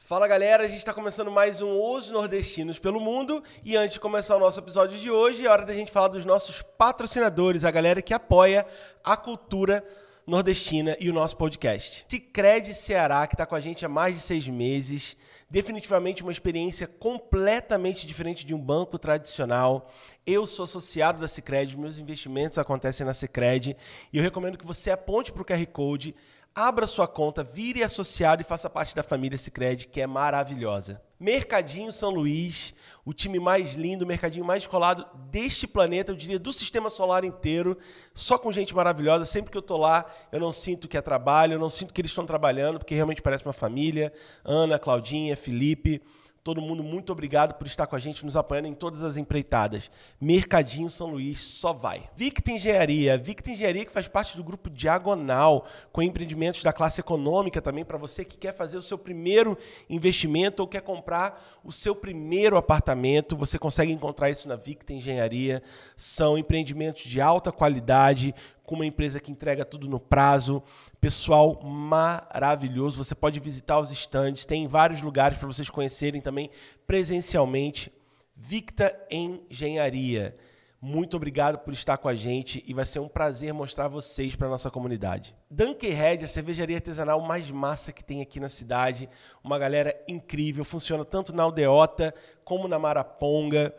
Fala galera, a gente está começando mais um Os Nordestinos pelo Mundo e antes de começar o nosso episódio de hoje, é hora da gente falar dos nossos patrocinadores, a galera que apoia a cultura nordestina e o nosso podcast. Sicredi Ceará, que está com a gente há mais de 6 meses, definitivamente uma experiência completamente diferente de um banco tradicional. Eu sou associado da Sicredi, meus investimentos acontecem na Sicredi e eu recomendo que você aponte para o QR Code, abra sua conta, vire associado e faça parte da família Sicredi, que é maravilhosa. Mercadinho São Luís, o time mais lindo, o mercadinho mais colado deste planeta, eu diria do sistema solar inteiro, só com gente maravilhosa. Sempre que eu tô lá, eu não sinto que é trabalho, eu não sinto que eles estão trabalhando, porque realmente parece uma família. Ana, Claudinha, Felipe, todo mundo, muito obrigado por estar com a gente, nos apoiando em todas as empreitadas. Mercadinho São Luís, só vai. Victa Engenharia que faz parte do grupo Diagonal, com empreendimentos da classe econômica também, para você que quer fazer o seu primeiro investimento ou quer comprar o seu primeiro apartamento, você consegue encontrar isso na Victa Engenharia. São empreendimentos de alta qualidade, com uma empresa que entrega tudo no prazo, pessoal maravilhoso. Você pode visitar os estandes, tem vários lugares para vocês conhecerem também presencialmente. Victa Engenharia, muito obrigado por estar com a gente e vai ser um prazer mostrar vocês para a nossa comunidade. Dunkerhead, a cervejaria artesanal mais massa que tem aqui na cidade, uma galera incrível, funciona tanto na Aldeota como na Maraponga.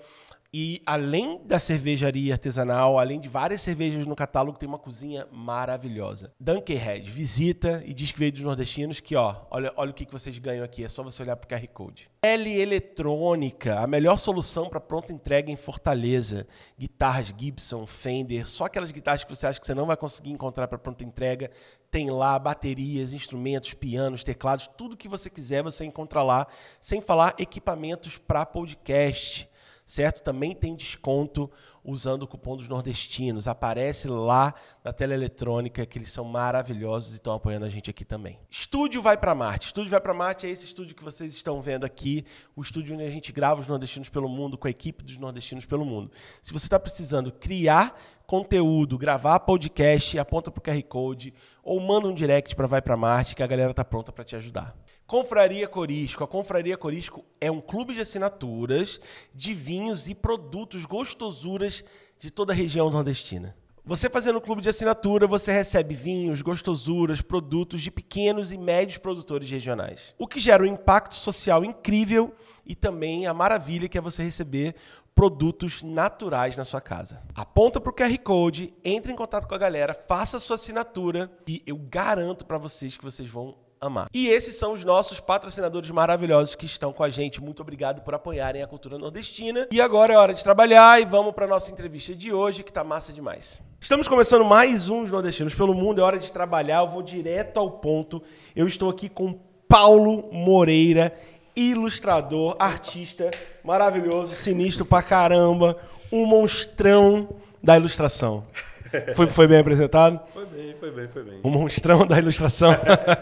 E além da cervejaria artesanal, além de várias cervejas no catálogo, tem uma cozinha maravilhosa. Dunkerhead, visita e diz que veio dos nordestinos, que olha o que vocês ganham aqui, é só você olhar para o QR Code. L Eletrônica, a melhor solução para pronta entrega em Fortaleza. Guitarras Gibson, Fender, só aquelas guitarras que você acha que você não vai conseguir encontrar para pronta entrega, tem lá baterias, instrumentos, pianos, teclados, tudo que você quiser você encontra lá, sem falar equipamentos para podcast. Certo? Também tem desconto usando o cupom dos nordestinos. Aparece lá na tela eletrônica que eles são maravilhosos e estão apoiando a gente aqui também. Estúdio Vai Pra Marte. Estúdio Vai Pra Marte é esse estúdio que vocês estão vendo aqui, o estúdio onde a gente grava os Nordestinos pelo Mundo, com a equipe dos Nordestinos pelo Mundo. Se você está precisando criar conteúdo, gravar podcast, aponta para o QR Code ou manda um direct para Vai Pra Marte que a galera está pronta para te ajudar. Confraria Corisco. A Confraria Corisco é um clube de assinaturas de vinhos e produtos gostosuras de toda a região nordestina. Você fazendo o clube de assinatura, você recebe vinhos, gostosuras, produtos de pequenos e médios produtores regionais. O que gera um impacto social incrível e também a maravilha que é você receber produtos naturais na sua casa. Aponta para o QR Code, entre em contato com a galera, faça a sua assinatura e eu garanto para vocês que vocês vão amar. E esses são os nossos patrocinadores maravilhosos que estão com a gente. Muito obrigado por apoiarem a cultura nordestina. E agora é hora de trabalhar e vamos para a nossa entrevista de hoje, que tá massa demais. Estamos começando mais um Nordestinos pelo Mundo. É hora de trabalhar, eu vou direto ao ponto. Eu estou aqui com Paulo Moreira, ilustrador, artista maravilhoso, sinistro pra caramba, um monstrão da ilustração. Foi bem apresentado? Foi bem. Um monstrão da ilustração.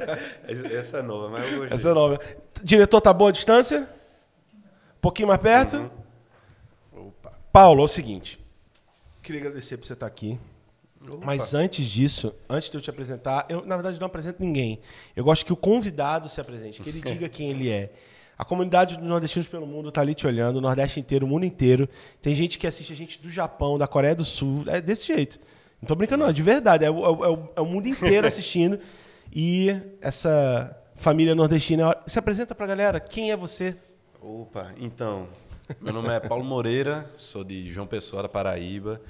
Essa é nova, mas eu gostei. Essa é nova. Diretor, tá boa a distância? Um pouquinho mais perto? Uhum. Opa. Paulo, é o seguinte. Queria agradecer por você estar aqui. Opa. Mas antes disso, antes de eu te apresentar, eu, na verdade, não apresento ninguém. Eu gosto que o convidado se apresente, que ele diga quem ele é. A comunidade dos Nordestinos pelo Mundo está ali te olhando, o Nordeste inteiro, o mundo inteiro. Tem gente que assiste a gente do Japão, da Coreia do Sul. É desse jeito. Não tô brincando, não. De verdade. É o mundo inteiro assistindo. E essa família nordestina... Se apresenta pra galera. Quem é você? Opa, então... Meu nome é Paulo Moreira, sou de João Pessoa, da Paraíba.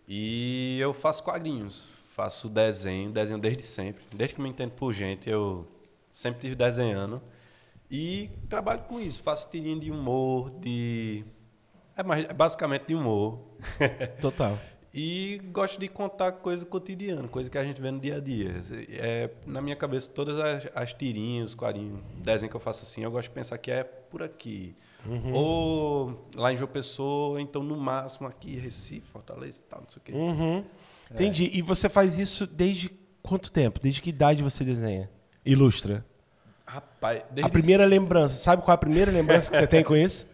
E eu faço quadrinhos. Faço desenho desde sempre. Desde que me entendo por gente, eu sempre estive desenhando. E trabalho com isso. Faço tirinha de humor, É basicamente de humor. Total. E gosto de contar coisa cotidiana, coisa que a gente vê no dia a dia. Na minha cabeça, todas as tirinhas, os quadrinhos, desenho que eu faço assim, eu gosto de pensar que é por aqui. Uhum. Ou lá em João Pessoa, então no máximo aqui, Recife, Fortaleza e tal, não sei o quê. Uhum. Entendi. E você faz isso desde quanto tempo? Desde que idade você desenha? Ilustra? Rapaz, a primeira lembrança. Sabe qual é a primeira lembrança que você tem com isso?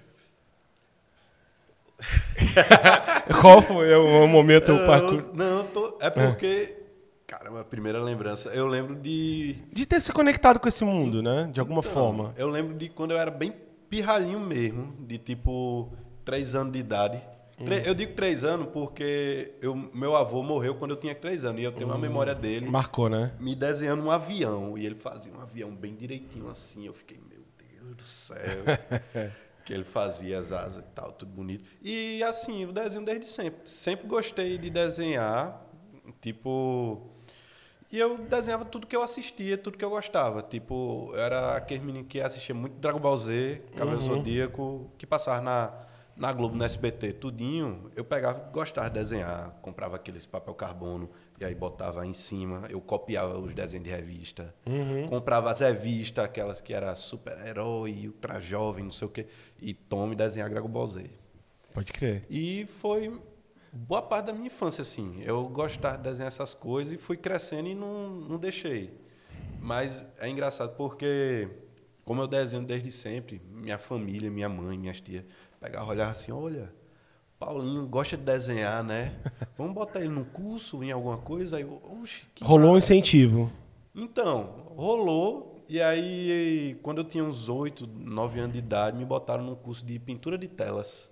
Qual foi o momento? É porque Caramba, a primeira lembrança. Eu lembro de... De ter se conectado com esse mundo, né? De alguma forma. Eu lembro de quando eu era bem pirralhinho mesmo, de tipo 3 anos de idade. Eu digo 3 anos porque meu avô morreu quando eu tinha 3 anos. E eu tenho uma memória dele. Marcou, né? Me desenhando um avião. E ele fazia um avião bem direitinho assim. Eu fiquei, meu Deus do céu. Que ele fazia as asas e tal, tudo bonito. E assim, eu desenho desde sempre. Sempre gostei de desenhar. Tipo... E eu desenhava tudo que eu assistia, tudo que eu gostava. Tipo, eu era aquele menino que assistia muito Dragon Ball Z, Cavaleiro Zodíaco, que passava na Globo, no SBT, tudinho. Eu pegava e gostava de desenhar, comprava aqueles papel carbono e aí botava em cima. Eu copiava os desenhos de revista. Comprava as revistas, aquelas que era super-herói, ultra jovem, não sei o quê. E tome desenhar Dragon Ball Z. Pode crer. E foi... boa parte da minha infância, assim. Eu gostava de desenhar essas coisas e fui crescendo e não deixei. Mas é engraçado porque, como eu desenho desde sempre, minha família, minha mãe, minhas tias, pegavam e olhavam assim, olha, Paulinho gosta de desenhar, né? Vamos botar ele num curso, em alguma coisa? Aí eu, oxe, Rolou um incentivo. Então, rolou. E aí, quando eu tinha uns 8, 9 anos de idade, me botaram num curso de pintura de telas.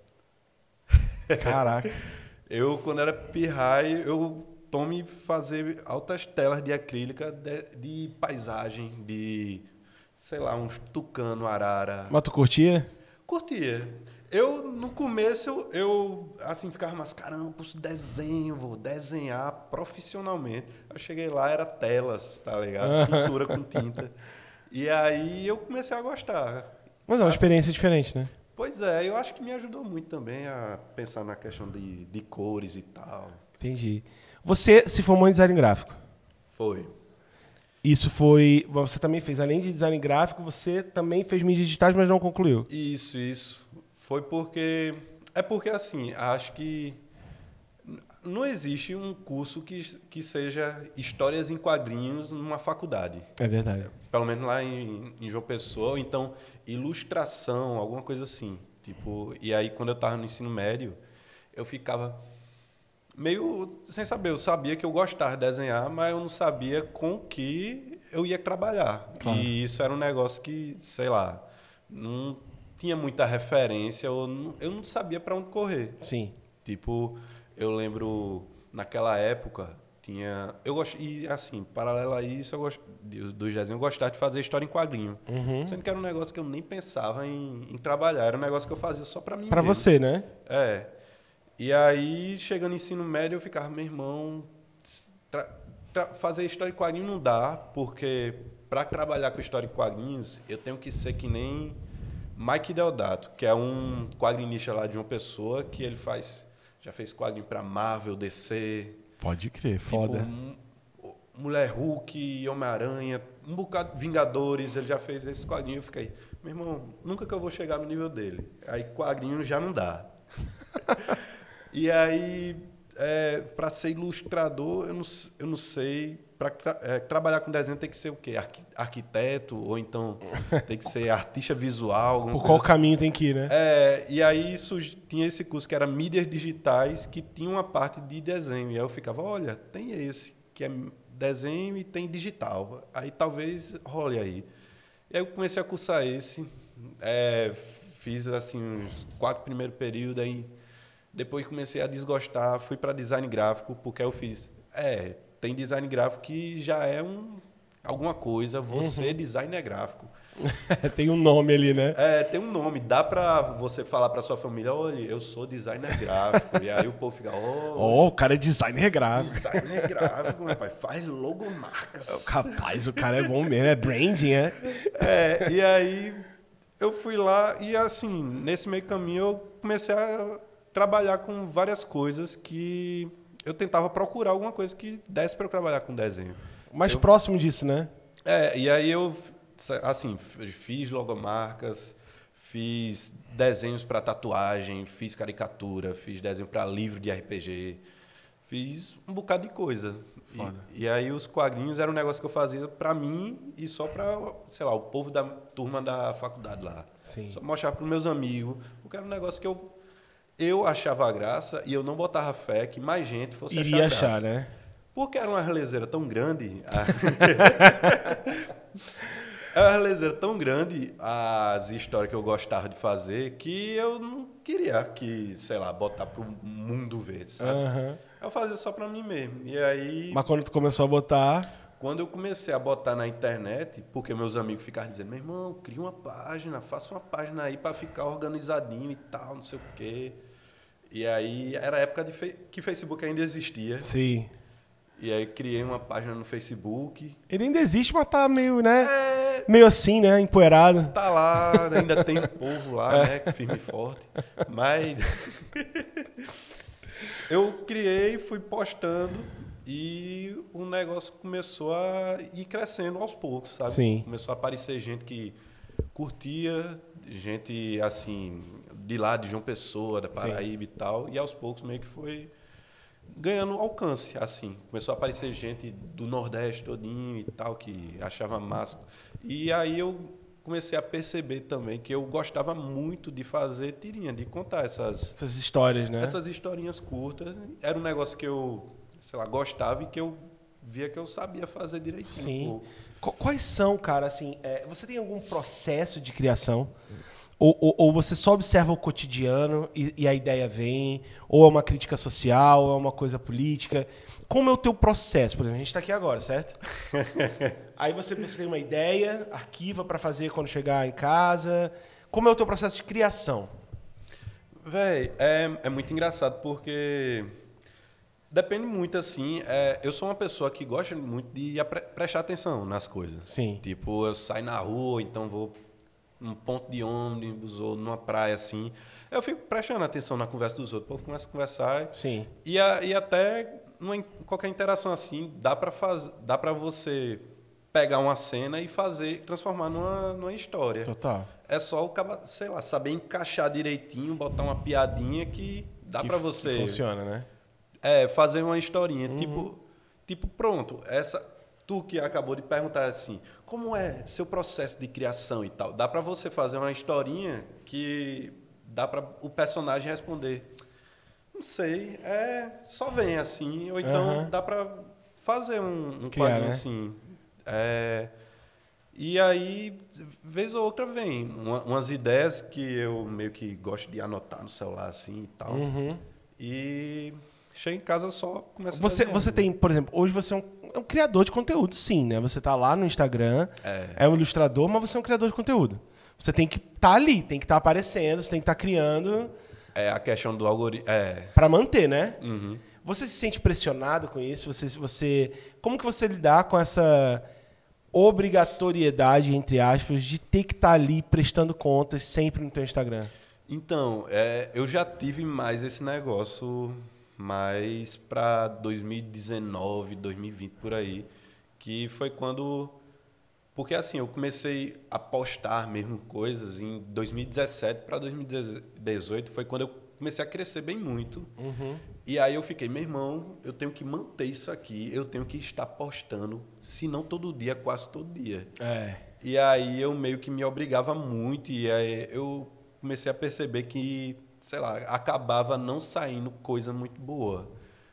Caraca. Eu, quando era pirraia, eu tome fazer altas telas de acrílica de paisagem, de, sei lá, uns tucano, arara. Mas tu curtia? Curtia. Eu, no começo, eu assim, ficava, mas caramba, curso de desenho, vou desenhar profissionalmente. Eu cheguei lá, era telas, tá ligado? Pintura com tinta. E aí eu comecei a gostar. Mas é uma experiência diferente, né? Pois é, eu acho que me ajudou muito também a pensar na questão de cores e tal. Entendi. Você se formou em design gráfico. Foi. Isso foi... Você também fez, além de design gráfico, você também fez mídias digitais, mas não concluiu. Isso. Foi porque... É porque, assim, acho que não existe um curso que seja histórias em quadrinhos numa faculdade. É verdade. Pelo menos lá em João Pessoa, ou então ilustração, alguma coisa assim. Tipo, e aí, quando eu estava no ensino médio, eu ficava meio sem saber. Eu sabia que eu gostava de desenhar, mas eu não sabia com que eu ia trabalhar. Claro. E isso era um negócio que, sei lá, não tinha muita referência, eu não sabia para onde correr. Sim. Tipo, eu lembro, naquela época... E assim, paralelo a isso, eu gosto dos desenhos, eu gostava de fazer história em quadrinho. Sendo que era um negócio que eu nem pensava em trabalhar, era um negócio que eu fazia só pra mim mesmo. Pra você, né? É. E aí, chegando no ensino médio, eu ficava, meu irmão, fazer história em quadrinho não dá, porque pra trabalhar com história em quadrinhos, eu tenho que ser que nem Mike Deodato, que é um quadrinista lá de uma pessoa que ele já fez quadrinho pra Marvel, DC... Pode crer, foda. Tipo, Mulher Hulk, Homem-Aranha, um bocado de Vingadores, ele já fez esse quadrinho. Eu fiquei, meu irmão, nunca que eu vou chegar no nível dele. Aí quadrinho já não dá. E aí, para ser ilustrador, eu não sei. Para trabalhar com desenho tem que ser o quê? Arquiteto, ou então tem que ser artista visual. Por qual caminho tem que ir, né? E aí tinha esse curso que era mídias digitais, que tinha uma parte de desenho. E aí eu ficava, olha, tem esse, que é desenho e tem digital. Aí talvez role aí. E aí eu comecei a cursar esse. Fiz assim uns 4 primeiros períodos, aí depois comecei a desgostar, fui para design gráfico, porque eu fiz... Tem design gráfico que já é alguma coisa, você designer gráfico. Tem um nome ali, né? Tem um nome. Dá pra você falar pra sua família, olha, eu sou designer gráfico. E aí o povo fica, o cara é designer gráfico. Designer gráfico, meu pai, faz logomarcas. Rapaz, o cara é bom mesmo, é branding, E aí eu fui lá e assim, nesse meio caminho eu comecei a trabalhar com várias coisas que... Eu tentava procurar alguma coisa que desse para eu trabalhar com desenho. Mais próximo disso, né? E aí eu, assim, fiz logomarcas, fiz desenhos para tatuagem, fiz caricatura, fiz desenho para livro de RPG, fiz um bocado de coisa. E aí os quadrinhos eram um negócio que eu fazia para mim e só para, sei lá, o povo da turma da faculdade lá. Sim. Só mostrar para os meus amigos, porque era um negócio que eu achava graça e eu não botava fé que mais gente fosse iria achar graça. Né? Porque era uma relezeira tão grande. Era uma relezeira tão grande as histórias que eu gostava de fazer que eu não queria que, sei lá, botar pro mundo ver, sabe? Uhum. Eu fazia só pra mim mesmo. E aí, Mas quando tu começou a botar... quando eu comecei a botar na internet, porque meus amigos ficavam dizendo, meu irmão, cria uma página, faça uma página aí pra ficar organizadinho e tal, não sei o quê. E aí, era a época que Facebook ainda existia. Sim. E aí, criei uma página no Facebook. Ele ainda existe, mas tá meio, né? Meio assim, né? Empoeirado. Tá lá, ainda tem povo lá, né? Firme e forte. Mas eu criei, fui postando e o negócio começou a ir crescendo aos poucos, sabe? Sim. Começou a aparecer gente que curtia, gente assim, de lá de João Pessoa, da Paraíba e tal. E aos poucos meio que foi ganhando alcance, assim. Começou a aparecer gente do Nordeste todinho e tal, que achava massa. E aí eu comecei a perceber também que eu gostava muito de fazer tirinha, de contar essas histórias, né? essas historinhas curtas. Era um negócio que eu, sei lá, gostava e que eu via que eu sabia fazer direitinho. Sim. Quais são, cara, assim, você tem algum processo de criação? Ou você só observa o cotidiano e a ideia vem? Ou é uma crítica social, ou é uma coisa política? Como é o teu processo? Por exemplo, a gente está aqui agora, certo? Aí você tem uma ideia, arquiva para fazer quando chegar em casa. Como é o teu processo de criação? Véi, é muito engraçado porque depende muito, assim. Eu sou uma pessoa que gosta muito de prestar atenção nas coisas. Sim. Tipo, eu saio na rua, então vou num ponto de ônibus ou numa praia, assim. Eu fico prestando atenção na conversa dos outros. O povo começa a conversar. Sim. E até qualquer interação assim, dá para você pegar uma cena e transformar numa história. Total. É só o cara, sei lá, saber encaixar direitinho, botar uma piadinha que dá para você. Que funciona, né? Fazer uma historinha. Tipo, pronto, tu que acabou de perguntar assim, como é seu processo de criação e tal? Dá para você fazer uma historinha que dá para o personagem responder. Não sei, só vem assim, ou então dá para fazer um quadrinho, né? Assim. E aí, vez ou outra vem umas ideias que eu meio que gosto de anotar no celular assim e tal. E chega em casa só começa a fazer. Você tem, por exemplo, hoje você é um criador de conteúdo, sim, né? Você tá lá no Instagram, é um ilustrador, mas você é um criador de conteúdo. Você tem que estar ali, tem que estar aparecendo, você tem que estar criando. A questão do algoritmo. Para manter, né? Você se sente pressionado com isso? Como que você lidar com essa obrigatoriedade, entre aspas, de ter que estar ali prestando contas sempre no teu Instagram? Então, eu já tive mais esse negócio mais para 2019, 2020, por aí, que foi quando... Porque assim, eu comecei a postar mesmo coisas em 2017 para 2018, foi quando eu comecei a crescer bem muito. E aí eu fiquei, meu irmão, eu tenho que manter isso aqui, eu tenho que estar postando, se não todo dia, quase todo dia. E aí eu meio que me obrigava muito, e aí eu comecei a perceber que, sei lá, acabava não saindo coisa muito boa.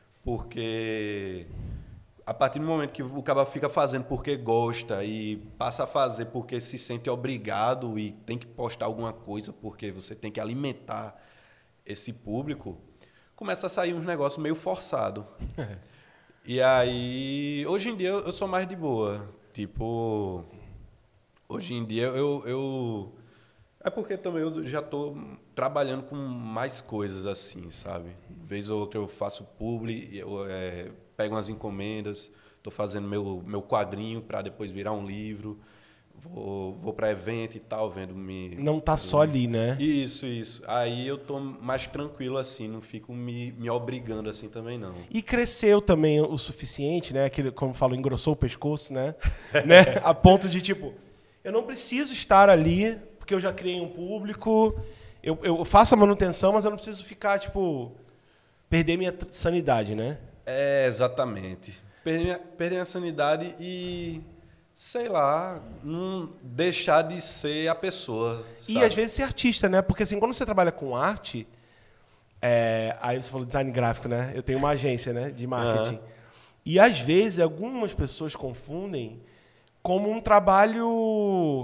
Porque a partir do momento que o cara fica fazendo porque gosta e passa a fazer porque se sente obrigado e tem que postar alguma coisa porque você tem que alimentar esse público, começa a sair uns negócios meio forçados. E aí, hoje em dia eu sou mais de boa. Tipo, hoje em dia é porque também eu já estou trabalhando com mais coisas assim, sabe? Vez ou outra eu faço publi, eu pego umas encomendas, estou fazendo meu quadrinho para depois virar um livro, vou para evento e tal, Não tá só ali, né? Isso. Aí eu tô mais tranquilo assim, não fico me obrigando assim também, não. E cresceu também o suficiente, né? Aquele, como falo, engrossou o pescoço, né? né? A ponto de, tipo, eu não preciso estar ali, porque eu já criei um público, eu faço a manutenção, mas eu não preciso ficar, tipo, perder minha sanidade, né? Exatamente. Perder minha sanidade e, sei lá, não deixar de ser a pessoa. Sabe? E às vezes ser artista, né? Porque assim, quando você trabalha com arte, aí você falou design gráfico, né? Eu tenho uma agência, né, de marketing. E às vezes algumas pessoas confundem como um trabalho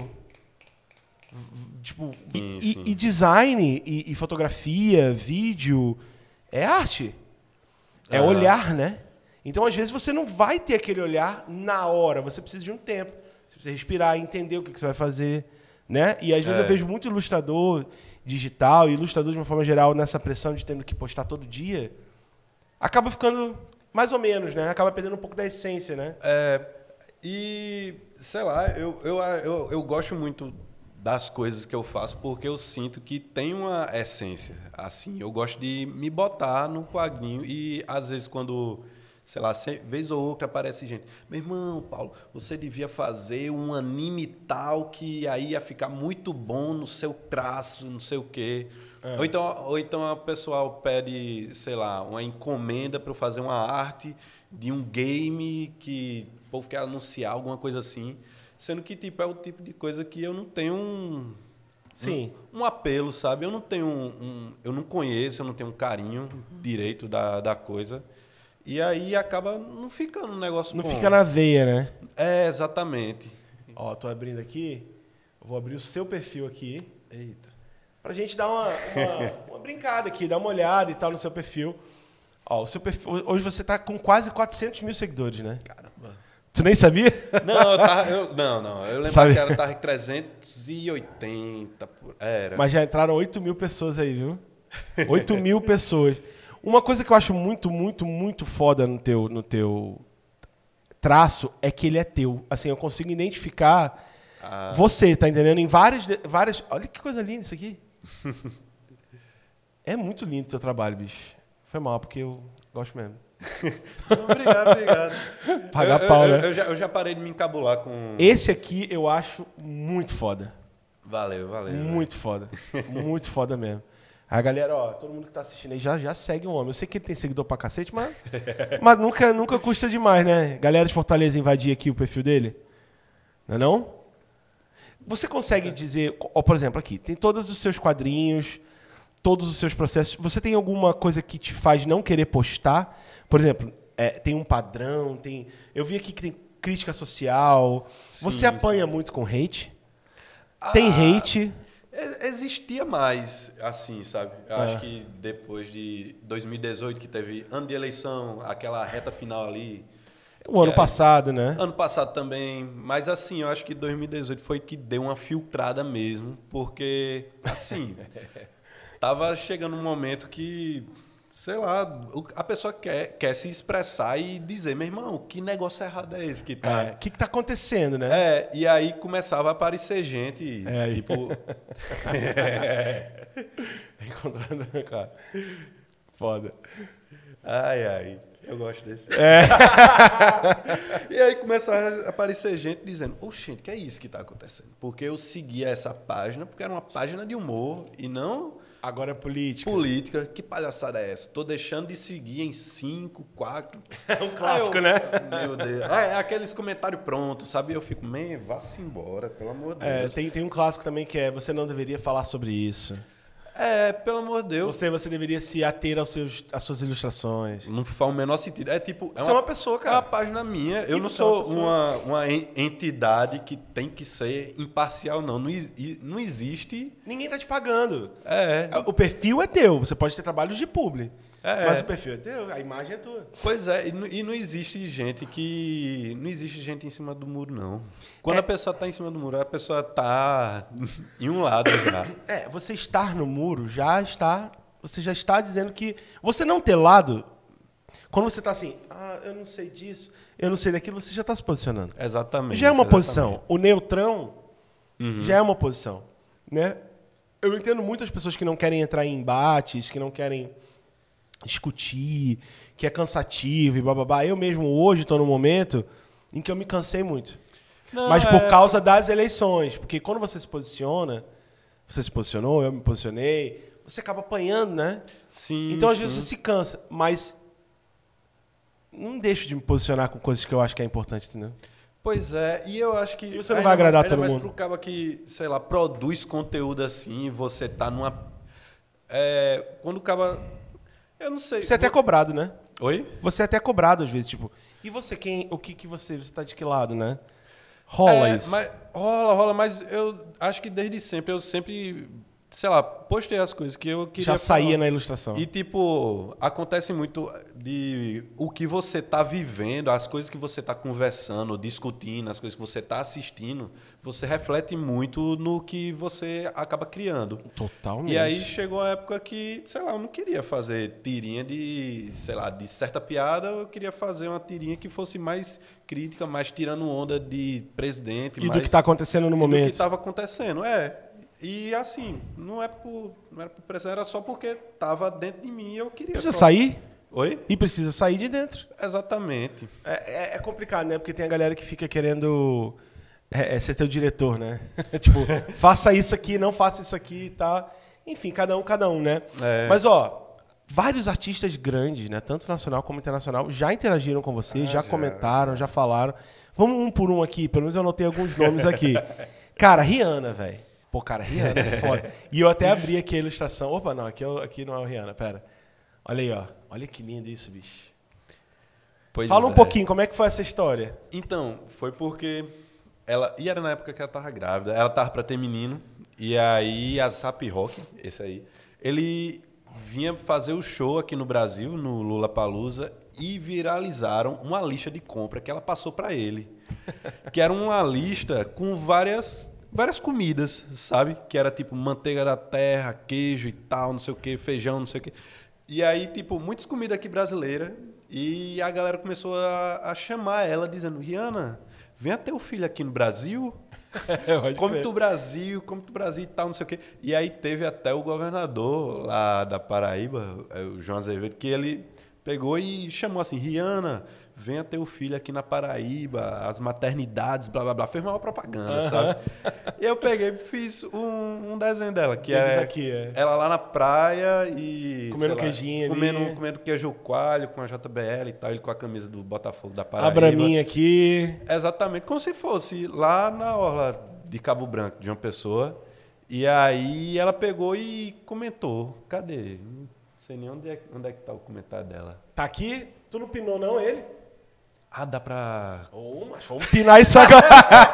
tipo e design e fotografia, vídeo é arte. É olhar, né? Então às vezes você não vai ter aquele olhar na hora, você precisa de um tempo. Você precisa respirar, entender o que você vai fazer, né? E às vezes eu vejo muito ilustrador digital e ilustrador de uma forma geral nessa pressão de tendo que postar todo dia, acaba ficando mais ou menos, né? Acaba perdendo um pouco da essência, né? E, sei lá, eu gosto muito das coisas que eu faço porque eu sinto que tem uma essência. Assim, eu gosto de me botar no quadrinho e, às vezes, quando, sei lá, vez ou outra aparece gente. Meu irmão, Paulo, você devia fazer um anime tal que aí ia ficar muito bom no seu traço, não sei o quê. Ou então a pessoa pede, sei lá, uma encomenda para eu fazer uma arte de um game que o povo quer anunciar, alguma coisa assim. Sendo que tipo, é o tipo de coisa que eu não tenho um apelo, sabe? Eu não tenho eu não conheço, eu não tenho um carinho direito da coisa. E aí acaba não ficando um negócio Não bom. fica na veia, né? Exatamente. Ó, tô abrindo aqui. Eu vou abrir o seu perfil aqui. Eita. Pra gente dar uma brincada aqui, dar uma olhada e tal no seu perfil. Ó, o seu perfil, hoje você tá com quase 400 mil seguidores, né? Caramba. Tu nem sabia? Não. Eu lembro Sabe? que era tava em 380. Era. Mas já entraram 8 mil pessoas aí, viu? 8 mil pessoas. Uma coisa que eu acho muito, muito, muito foda no teu traço é que ele é teu. Assim, eu consigo identificar você, tá entendendo? Em várias... Olha que coisa linda isso aqui. É muito lindo o teu trabalho, bicho. Foi mal, porque eu gosto mesmo. Obrigado. Pagar pau, né? Eu já parei de me encabular com... Esse aqui eu acho muito foda. Valeu. Muito foda. Muito foda mesmo. A galera, ó, todo mundo que tá assistindo aí já segue o homem. Eu sei que ele tem seguidor pra cacete, mas nunca custa demais, né? Galera de Fortaleza invadir aqui o perfil dele. Não é não? Você consegue dizer, ó, por exemplo, aqui, tem todos os seus quadrinhos, todos os seus processos. Você tem alguma coisa que te faz não querer postar? Por exemplo, tem um padrão, eu vi aqui que tem crítica social. Você apanha muito com hate? Tem hate? Existia mais, assim, sabe? Eu acho que depois de 2018, que teve ano de eleição, aquela reta final ali... O ano passado, né? Ano passado também. Mas, assim, eu acho que 2018 foi que deu uma filtrada mesmo, porque, assim, tava chegando um momento que, sei lá, a pessoa quer se expressar e dizer, meu irmão, que negócio errado é esse que tá... O que tá acontecendo, né? E aí começava a aparecer gente, tipo... Encontrando, cara. Foda. Ai, eu gosto desse. E aí começava a aparecer gente dizendo, gente, que é isso que tá acontecendo? Porque eu seguia essa página, porque era uma página de humor e não... Agora é política. Política, que palhaçada é essa? Tô deixando de seguir em 5, 4... É um clássico, né? Meu Deus. Aqueles comentários prontos, sabe? Eu fico, vá-se embora, pelo amor de Deus. Tem um clássico também que é, você não deveria falar sobre isso. Pelo amor de Deus. Você deveria se ater às suas ilustrações. Não faz o menor sentido. É tipo... Você é uma pessoa, cara. É uma página minha. Eu não sou uma entidade que tem que ser imparcial, não. Não existe... Ninguém tá te pagando. O perfil é teu. Você pode ter trabalhos de publi. Mas o perfil é teu, a imagem é tua. Pois é, e não existe gente que... Não existe gente em cima do muro, não. Quando a pessoa tá em cima do muro, a pessoa tá em um lado já. Você estar no muro você já está dizendo que... Você não ter lado, quando você tá assim, eu não sei disso, eu não sei daquilo, você já tá se posicionando. Exatamente. Já é uma posição. O neutrão já é uma posição, né? Eu entendo muitas pessoas que não querem entrar em embates, que não querem discutir, que é cansativo e bababá. Eu mesmo hoje estou num momento em que eu me cansei muito. Mas por causa das eleições. Porque quando você se posiciona, você se posicionou, eu me posicionei, você acaba apanhando, né? Sim. Então, às vezes, você se cansa. Mas não deixo de me posicionar com coisas que eu acho que é importante, entendeu? Pois é, e eu acho que... E você não vai agradar todo mundo. Mas pro cara que, sei lá, produz conteúdo assim, você tá numa... quando o cara... Eu não sei. Você é até cobrado, né? Oi? Você é até cobrado às vezes, tipo, e você, o que que você tá de que lado, né? Rola isso. Mas, rola, mas eu acho que desde sempre, eu sempre, sei lá, postei as coisas que eu queria Já saía falar. na ilustração. E, tipo, acontece muito de o que você tá vivendo, as coisas que você tá conversando, discutindo, as coisas que você tá assistindo, você reflete muito no que você acaba criando. Totalmente. E aí chegou a época que, sei lá, eu não queria fazer tirinha de, sei lá, de certa piada, eu queria fazer uma tirinha que fosse mais crítica, mais tirando onda de presidente. E mais, do que tá acontecendo no do momento. que estava acontecendo, E assim, não era por pressão, era só porque tava dentro de mim e eu queria. Precisa só... sair Oi? e precisa sair de dentro. Exatamente. É complicado, né? Porque tem a galera que fica querendo ser teu diretor, né? Tipo, faça isso aqui, não faça isso aqui, tá? Enfim, cada um, né? Mas, ó, vários artistas grandes, né? Tanto nacional como internacional, já interagiram com você, já comentaram, já falaram. Vamos um por um aqui, pelo menos eu anotei alguns nomes aqui. Cara, Rihanna, velho. Pô, cara, Rihanna é foda. E eu até abri aqui a ilustração. Opa, não, aqui não é o Rihanna, pera. Olha aí, ó. Olha que lindo isso, bicho. Pois Fala um pouquinho, como é que foi essa história? Então, foi porque e era na época que ela tava grávida, ela tava pra ter menino, e aí a Zap Rock, esse aí, ele vinha fazer o show aqui no Brasil, no Lollapalooza, e viralizaram uma lista de compra que ela passou pra ele. Que era uma lista com várias comidas, sabe? Que era tipo manteiga da terra, queijo e tal, não sei o que, feijão, não sei o que. E aí, tipo, muitas comidas aqui brasileiras, e a galera começou a chamar ela, dizendo, Rihanna, venha ter o filho aqui no Brasil, come do Brasil e tal, não sei o quê. E aí teve até o governador lá da Paraíba, o João Azevedo, que ele pegou e chamou assim, Rihanna, venha ter o filho aqui na Paraíba, as maternidades, blá, blá, blá. Fez uma propaganda, sabe? E eu peguei e fiz um desenho dela, que ela lá na praia e... Comendo queijinho ali. Comendo queijo coalho com a JBL e tal, ele com a camisa do Botafogo da Paraíba. A braminha aqui. Exatamente, como se fosse lá na orla de Cabo Branco, de uma pessoa. E aí ela pegou e comentou. Cadê? Não sei nem onde é que tá o comentário dela. Tá aqui? Tu não pinou não ele? Dá pra... Mas vamos pinar isso agora.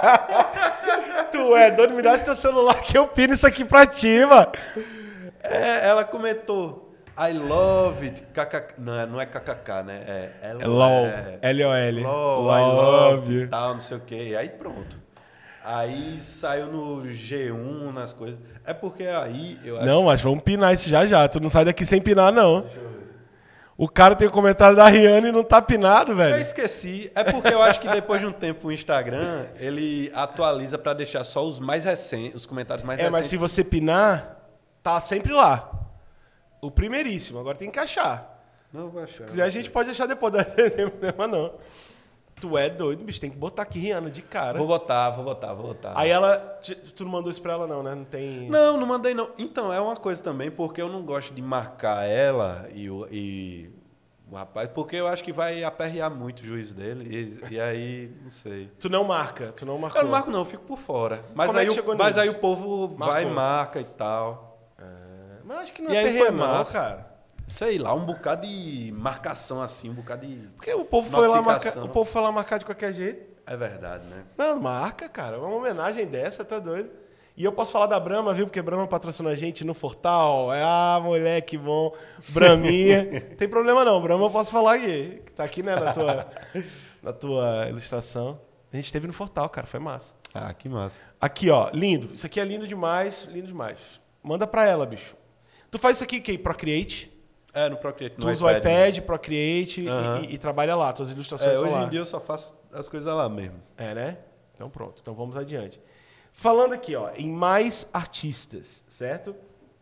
Tu é doido, me dá esse teu celular que eu pino isso aqui pra ti, mano. Ela comentou, I love it, kkk, não é kkk, né? É LOL, L-O-L. LOL, I love you. Tal, não sei o quê. Aí pronto. Aí saiu no G1, nas coisas. É porque aí eu acho... Não, mas vamos pinar isso já. Tu não sai daqui sem pinar, não. Deixa eu ver. O cara tem o comentário da Rihanna e não tá pinado, velho. Eu esqueci. É porque eu acho que depois de um tempo o Instagram, ele atualiza pra deixar só os mais recentes, os comentários mais recentes. Mas se você pinar, tá sempre lá. O primeiríssimo. Agora tem que achar. Não vou achar. Se quiser, a gente pode achar depois. Não tem problema, não. Tu é doido, bicho. Tem que botar aqui Rihanna de cara. Vou botar. Aí ela... Tu não mandou isso pra ela, não, né? Não tem... Não mandei, não. Então, é uma coisa também, porque eu não gosto de marcar ela e o rapaz, porque eu acho que vai aperrear muito o juízo dele. E aí, não sei. Tu não marcou? Eu não marco, não. Eu fico por fora. Mas, Como aí, é que chegou mas nisso? aí o povo vai e marca e tal. Mas acho que não E é aí perreia, foi não, massa. cara. Sei lá, um bocado de marcação assim, um bocado de... Porque o povo foi lá marcar, notificação. o povo foi lá marcar de qualquer jeito. É verdade, né? Não, marca, cara. Uma homenagem dessa, tá doido. E eu posso falar da Brahma, viu? Porque Brahma patrocinou a gente no Fortal. Moleque bom. Braminha. Tem problema não. Brahma eu posso falar aqui. Que tá aqui, né, na tua ilustração. A gente esteve no Fortal, cara. Foi massa. Que massa. Aqui, ó. Lindo. Isso aqui é lindo demais. Lindo demais. Manda pra ela, bicho. Tu faz isso aqui, que Procreate? No Procreate. Tu usa o iPad, Procreate e trabalha lá. Tuas ilustrações são hoje lá. em dia eu só faço as coisas lá mesmo. Né? Então pronto. Então vamos adiante. Falando aqui, ó, em mais artistas, certo?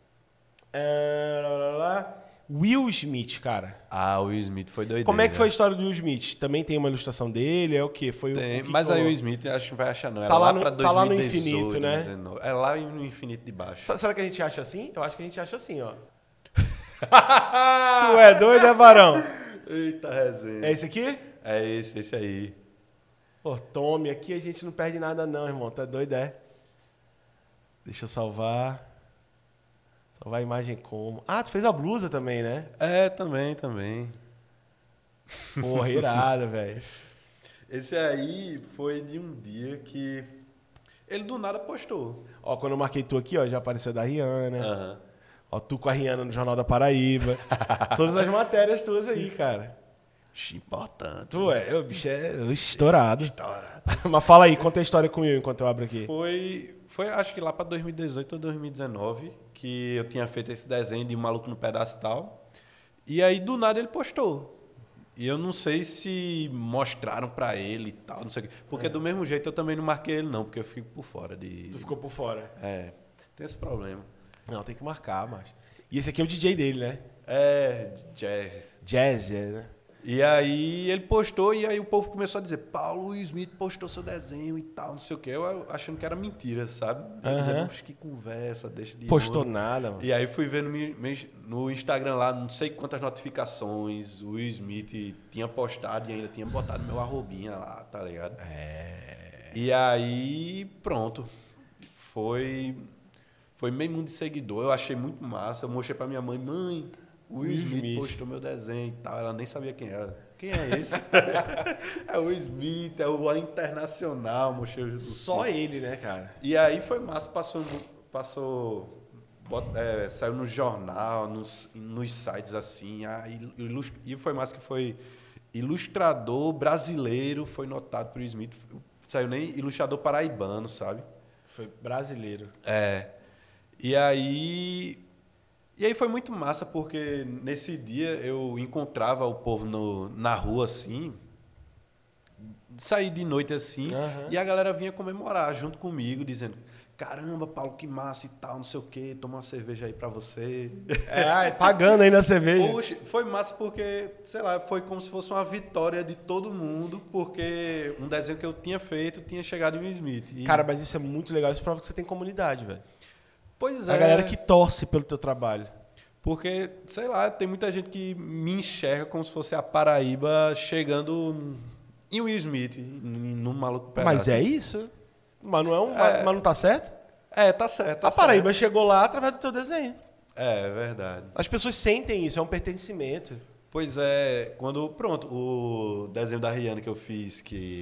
Will Smith, cara. O Will Smith foi doideira. Como é que foi a história do Will Smith? Também tem uma ilustração dele? É o quê? Foi tem, o que mas aí o Will Smith acho que não vai achar não. Tá lá, pra 2018, tá lá no infinito, né? 2019. É lá no infinito de baixo. Será que a gente acha assim? Eu acho que a gente acha assim, ó. Tu é doido, é, Barão? Eita, resenha. É esse aqui? É esse aí. Pô, tome, aqui a gente não perde nada não, irmão. Tá doido, é? Deixa eu salvar. Salvar a imagem como... tu fez a blusa também, né? Também. Porra, irada, velho. Esse aí foi de um dia que ele do nada postou. Ó, quando eu marquei tu aqui, ó, já apareceu da Rihanna. Aham. Ó, tu com a Rihanna no Jornal da Paraíba. Todas as matérias tuas aí, cara. Importante. Tu o bicho é estourado. Estourado. Mas fala aí, conta a história comigo enquanto eu abro aqui. Foi acho que lá para 2018 ou 2019 que eu tinha feito esse desenho de um maluco no pedaço e tal. E aí do nada ele postou. E eu não sei se mostraram pra ele e tal, não sei o quê. Porque do mesmo jeito eu também não marquei ele não, porque eu fico por fora de... Tu ficou por fora. É, tem esse problema. Não, tem que marcar, mas. E esse aqui é o DJ dele, né? É, jazz. Jazz, né? E aí ele postou e aí o povo começou a dizer Paulo Will Smith postou seu desenho e tal, não sei o quê. Eu achando que era mentira, sabe? Eu dizendo, "Oxe, que conversa, deixa de... Postou onda." nada, mano. E aí fui vendo no Instagram lá, não sei quantas notificações o Will Smith tinha postado e ainda tinha botado meu arrobinha lá, tá ligado? E aí, pronto. Foi meio mundo de seguidor. Eu achei muito massa. Eu mostrei pra minha mãe, o Will Smith postou meu desenho e tal. Ela nem sabia quem era. Quem é esse? É o Will Smith, é o internacional. Mostrei Só ele, né, cara? E aí foi massa, saiu no jornal, nos sites assim. E foi massa que foi ilustrador brasileiro, foi notado por Smith. Saiu nem ilustrador paraibano, sabe? Foi brasileiro. E aí foi muito massa, porque nesse dia eu encontrava o povo na rua assim, saí de noite assim, e a galera vinha comemorar junto comigo, dizendo: "Caramba, Paulo, que massa e tal, não sei o quê, toma uma cerveja aí pra você." Pagando aí na cerveja. Poxa, foi massa porque, sei lá, foi como se fosse uma vitória de todo mundo, porque um desenho que eu tinha feito tinha chegado em Will Smith. Cara, mas isso é muito legal, isso prova que você tem comunidade, velho. Pois é. A galera que torce pelo teu trabalho. Porque, sei lá, tem muita gente que me enxerga como se fosse a Paraíba chegando em Will Smith, num maluco pedaço. Mas é isso. Mas não tá certo? Tá certo. A Paraíba chegou lá através do teu desenho. É verdade. As pessoas sentem isso, é um pertencimento. Pois é, pronto, o desenho da Rihanna que eu fiz, que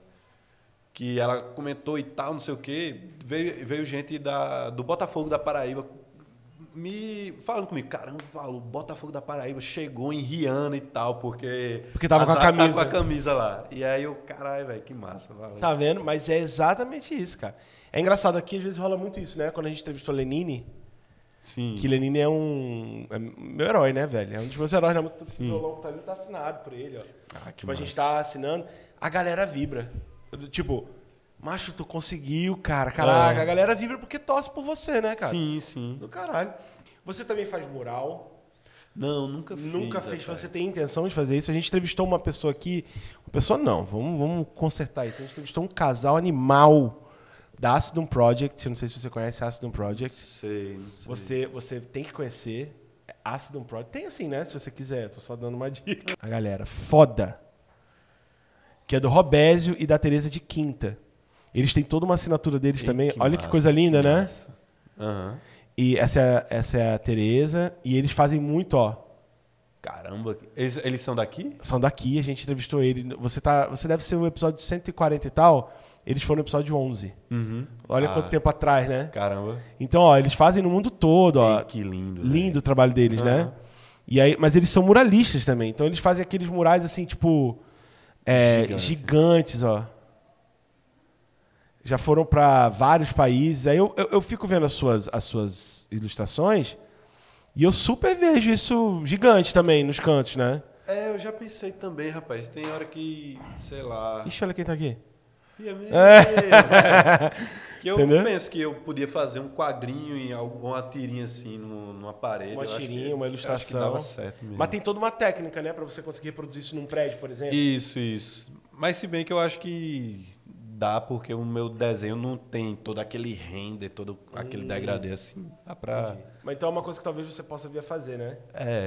ela comentou e tal, não sei o quê, veio gente do Botafogo da Paraíba me falando comigo: "Caramba, Paulo, o Botafogo da Paraíba chegou em Rihanna e tal, porque tava com a camisa. Tava com a camisa lá." E aí eu, caralho, velho, que massa. Valeu. Tá vendo? Mas é exatamente isso, cara. É engraçado, aqui às vezes rola muito isso, né? Quando a gente entrevistou Lenine, sim, que Lenine é meu herói, né, velho? É um dos meus heróis na música. O violão que tá ali tá assinado por ele, ó. que massa. A gente tá assinando, a galera vibra. Tipo, macho, tu conseguiu, cara. Caraca, a galera vibra porque torce por você, né, cara? Sim. Do caralho. Você também faz mural? Não, nunca fiz. Nunca fez. Você tem intenção de fazer isso? A gente entrevistou uma pessoa aqui. Uma pessoa não, vamos consertar isso. A gente entrevistou um casal animal da Acidum Project. Eu não sei se você conhece a Acidum Project. Sei, não sei. Você tem que conhecer Acidum Project. Tem assim, né? Se você quiser. Tô só dando uma dica. A galera foda. Que é do Robésio e da Tereza de Quinta. Eles têm toda uma assinatura deles também. Olha que coisa linda, né? Aham. E essa é a Tereza. E eles fazem muito, ó. Caramba, eles são daqui? São daqui, a gente entrevistou ele. Você deve ser o episódio 140 e tal. Eles foram no episódio 11. Olha quanto tempo atrás, né? Caramba. Então, ó, eles fazem no mundo todo, ó. Que lindo. Lindo o trabalho deles, né? E aí, mas eles são muralistas também. Então, eles fazem aqueles murais assim, tipo... gigantes, ó. Já foram para vários países. Aí eu fico vendo as suas ilustrações e eu super vejo isso gigante também nos cantos, né? Eu já pensei também, rapaz. Tem hora que, sei lá... Ixi, olha quem tá aqui. E é mesmo, que eu Entendeu? penso que eu podia fazer um quadrinho em uma tirinha assim numa parede. Uma tirinha, uma ilustração. Acho que dava certo mesmo. Mas tem toda uma técnica, né? Para você conseguir reproduzir isso num prédio, por exemplo. Isso. Mas se bem que eu acho que dá, porque o meu desenho não tem todo aquele render, todo aquele degradê assim. Dá pra... Entendi. Mas então é uma coisa que talvez você possa vir a fazer, né?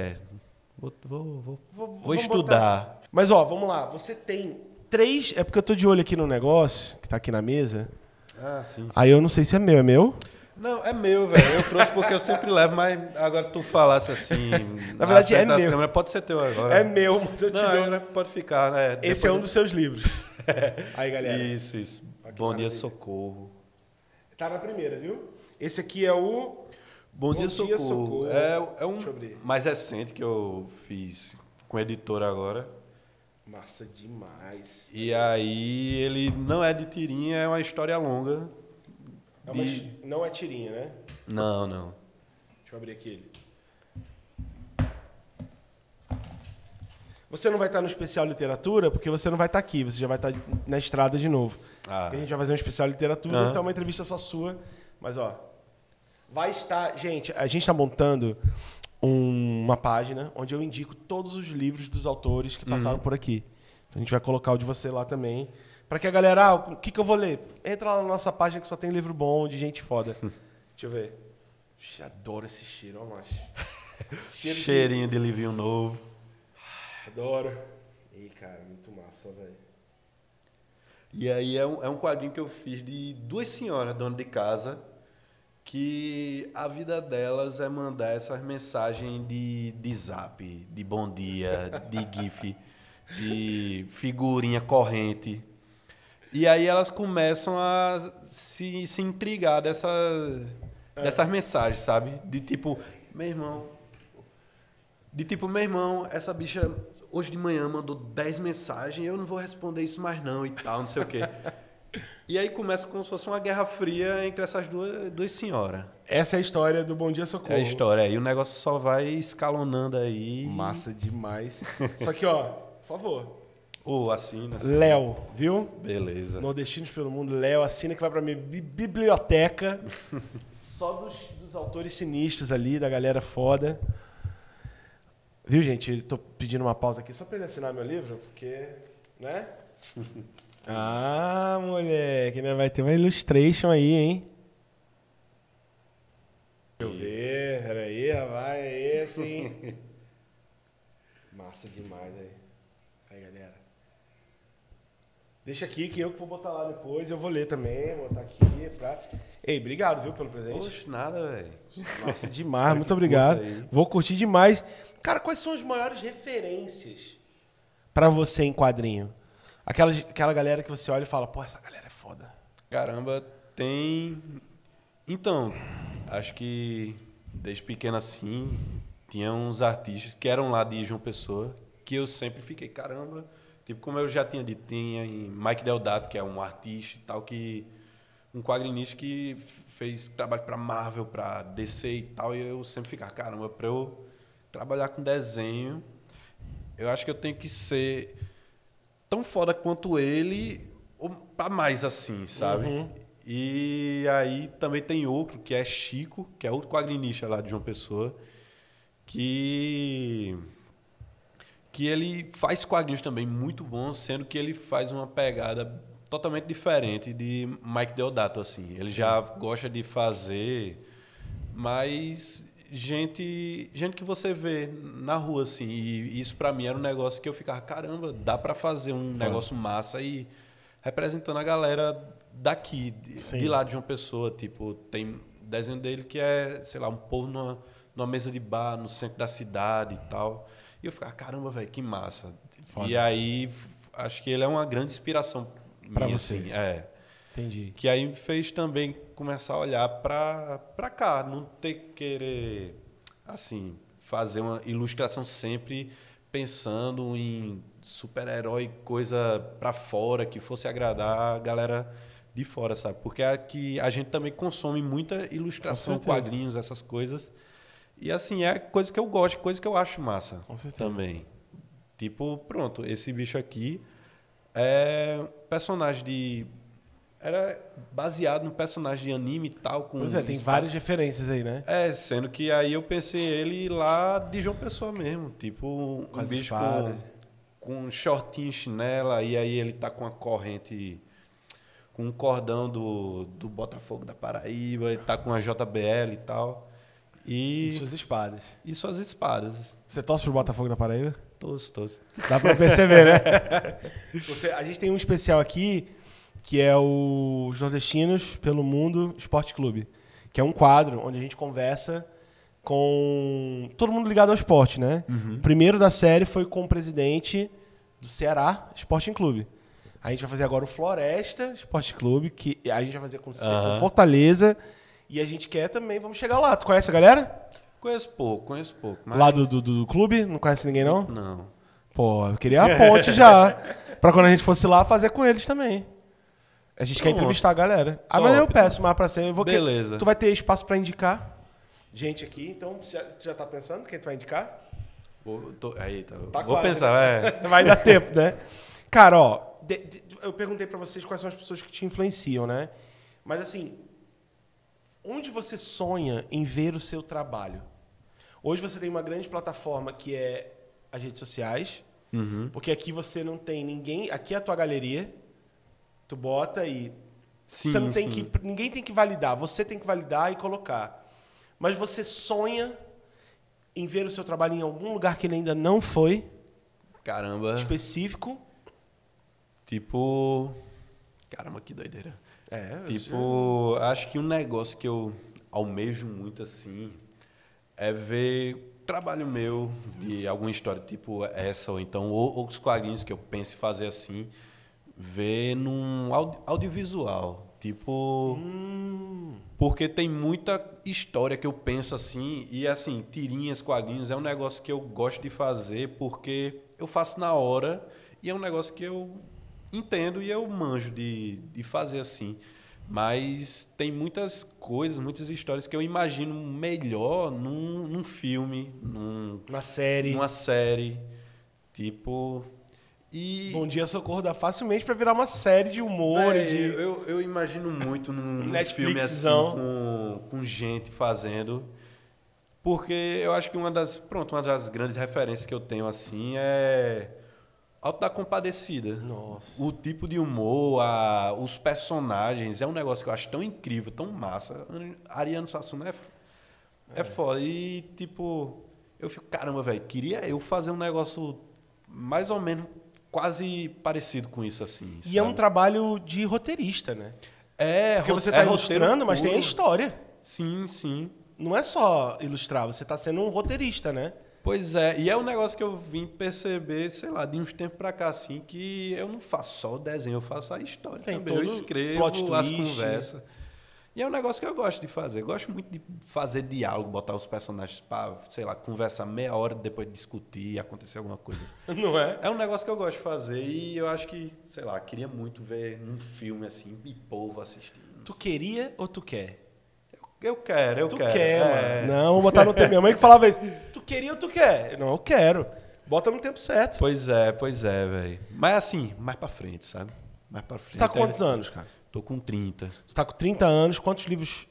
Vou estudar. Botar. Mas ó, vamos lá. Você tem 3... É porque eu tô de olho aqui no negócio, que tá aqui na mesa. Ah, sim. Aí eu não sei se é meu. É meu? Não, é meu, velho. Eu trouxe porque eu sempre levo, mas agora tu falasse assim... Na verdade, é das meu. câmeras, pode ser teu agora. É meu, mas eu te Não, dou. agora pode ficar, né? Esse é um dos seus livros. Aí, galera. Isso. Olha que Bom maravilha. dia, socorro. Tá na primeira, viu? Esse aqui é o... Bom dia, socorro. É Deixa eu um abrir. mais recente que eu fiz com o editor agora. Massa demais. E aí ele não é de tirinha, é uma história longa. Não é tirinha, né? Não. Deixa eu abrir aqui ele. Você não vai estar no especial literatura, porque você não vai estar aqui, você já vai estar na estrada de novo. Ah. A gente vai fazer um especial literatura, então é uma entrevista só sua. Mas, ó, vai estar... Gente, a gente está montando uma página onde eu indico todos os livros dos autores que passaram por aqui. Então, a gente vai colocar o de você lá também. Para que a galera... o que eu vou ler? Entra lá na nossa página que só tem livro bom de gente foda. Deixa eu ver. Ixi, adoro esse cheiro, ó, macho. Cheirinho de livrinho novo. Adoro. Ih, cara, muito massa, velho. E aí é um quadrinho que eu fiz de duas senhoras, donas de casa, que a vida delas é mandar essas mensagens de zap, de bom dia, de gif, de figurinha corrente. E aí elas começam a se intrigar dessas mensagens, sabe? De tipo, meu irmão, essa bicha hoje de manhã mandou 10 mensagens, eu não vou responder isso mais não e tal, não sei o quê. E aí começa como se fosse uma guerra fria entre essas duas senhoras. Essa é a história do Bom Dia Socorro. É a história. Aí o negócio só vai escalonando aí. Massa demais. Só que, ó, por favor. Assina. Léo, viu? Beleza. Nordestinos pelo Mundo, Léo, assina que vai pra minha biblioteca. Só dos autores sinistros ali, da galera foda. Viu, gente? Tô pedindo uma pausa aqui só pra ele assinar meu livro, porque, né? Ah, moleque, né? Vai ter uma illustration aí, hein? Deixa eu ver, peraí, rapaz, é esse, hein? Massa demais aí. Aí, galera. Deixa aqui que eu que vou botar lá depois, eu vou ler também, vou botar aqui pra... Ei, obrigado, viu, pelo presente. Poxa, nada, velho. Nossa, demais, muito obrigado. Vou curtir demais. Cara, quais são as maiores referências pra você em quadrinho? Aquela galera que você olha e fala, pô, essa galera é foda. Caramba, tem... Então, acho que desde pequeno assim, tinha uns artistas que eram lá de João Pessoa, que eu sempre fiquei, caramba... Tipo, como eu já tinha dito, tinha em Mike Deodato, que é um artista e tal, um quadrinista que fez trabalho para Marvel, para DC e tal, e eu sempre ficava, caramba, para eu trabalhar com desenho, eu acho que eu tenho que ser tão foda quanto ele, ou para mais assim, sabe? Uhum. E aí também tem outro, que é Chico, que é outro quadrinista lá de João Pessoa, que ele faz quadrinhos também muito bons, sendo que ele faz uma pegada totalmente diferente de Mike Deodato, assim. Ele já gosta de fazer mais gente que você vê na rua, assim. E isso para mim era um negócio que eu ficava, caramba, dá para fazer um negócio massa e representando a galera daqui, de lá de João Pessoa. Tipo, tem desenho dele que é, sei lá, um povo numa mesa de bar no centro da cidade e tal. E eu ficava, caramba, velho, que massa. Foda. E aí, acho que ele é uma grande inspiração pra minha, você. assim. É. Entendi. Que aí me fez também começar a olhar pra cá, não ter que querer, assim, fazer uma ilustração sempre pensando em super-herói, coisa pra fora, que fosse agradar a galera de fora, sabe? Porque aqui a gente também consome muita ilustração, quadrinhos, essas coisas. E assim, é coisa que eu gosto, coisa que eu acho massa. Com certeza. Também. Tipo, pronto, esse bicho aqui é personagem de... Era baseado num personagem de anime e tal. Pois é, tem várias referências aí, né? É, sendo que aí eu pensei ele lá de João Pessoa mesmo. Tipo, um bicho com um shortinho, chinela, e aí ele tá com uma corrente... Com um cordão do Botafogo da Paraíba, ele tá com a JBL e tal. E suas espadas. E suas espadas. Você torce pro Botafogo da Paraíba? Torço. Dá pra perceber, né? A gente tem um especial aqui, que é os Nordestinos pelo Mundo Esporte Clube. que é um quadro onde a gente conversa com todo mundo ligado ao esporte, né? O primeiro da série foi com o presidente do Ceará Sporting Clube. A gente vai fazer agora o Floresta Esporte Clube, que a gente vai fazer com Fortaleza. E a gente quer também, vamos chegar lá. Tu conhece a galera? Conheço pouco. Mas... Lá do clube? Não conhece ninguém, não? Não. Pô, eu queria a ponte já. Pra quando a gente fosse lá, fazer com eles também. A gente quer entrevistar a galera. Mas eu peço mais pra ser. Beleza. Tu vai ter espaço pra indicar gente aqui. Então, tu já tá pensando quem tu vai indicar? Vou pensar. Vai dar tempo, né? Cara, ó, eu perguntei pra vocês quais são as pessoas que te influenciam, né? Mas assim, onde você sonha em ver o seu trabalho? Hoje você tem uma grande plataforma que é as redes sociais, porque aqui você não tem ninguém, aqui é a tua galeria, tu bota e sim, você não tem que, ninguém tem que validar, você tem que validar e colocar. Mas você sonha em ver o seu trabalho em algum lugar que ele ainda não foi? Caramba. Específico? Tipo... Caramba, que doideira. Tipo, acho que um negócio que eu almejo muito, assim, é ver trabalho meu de alguma história tipo essa, ou então outros quadrinhos que eu penso em fazer assim, ver num audiovisual. Tipo... Porque tem muita história que eu penso assim, e assim, tirinhas, quadrinhos, é um negócio que eu gosto de fazer porque eu faço na hora e é um negócio que eu entendo e eu manjo de fazer assim. Mas tem muitas coisas, muitas histórias que eu imagino melhor num filme, numa série. Tipo... E... Bom Dia Socorro dá facilmente pra virar uma série de humor. Eu imagino muito num filme assim, com gente fazendo. Porque eu acho que uma das grandes referências que eu tenho assim é Auto da Compadecida. Nossa. O tipo de humor, os personagens, é um negócio que eu acho tão incrível, tão massa. Ariano Suassuna é foda. E, tipo, eu fico, caramba, velho, queria eu fazer um negócio mais ou menos quase parecido com isso, assim. E sabe? é um trabalho de roteirista, né? Porque você tá roteiro ilustrando, mas tem a história. Sim, sim. Não é só ilustrar, você tá sendo um roteirista, né? Pois é, e é um negócio que eu vim perceber, sei lá, de uns tempos pra cá, assim, que eu não faço só o desenho, eu faço a história Tem também. Eu todo escrevo plot as twist. conversas. E é um negócio que eu gosto de fazer. Eu gosto muito de fazer diálogo, botar os personagens pra, sei lá, conversar meia hora, depois discutir e acontecer alguma coisa. Não é? É um negócio que eu gosto de fazer e eu acho que, sei lá, queria muito ver um filme assim, e povo assistindo. Tu queria ou tu quer? Eu quero. Tu quer, mano. Não, vou botar no tempo. Minha mãe que falava isso. Tu queria ou tu quer? Não, eu quero. Bota no tempo certo. Pois é, velho. Mas assim, mais pra frente, sabe? Mais pra frente. Você tá com quantos anos, cara? Tô com 30. Você tá com 30 anos. Quantos livros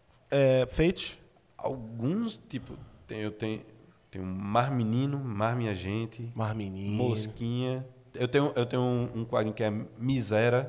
feitos? Alguns, tipo, eu tenho Mar Menino, Mar Minha Gente. Mar Menino. Mosquinha. Eu tenho um quadrinho que é Misera.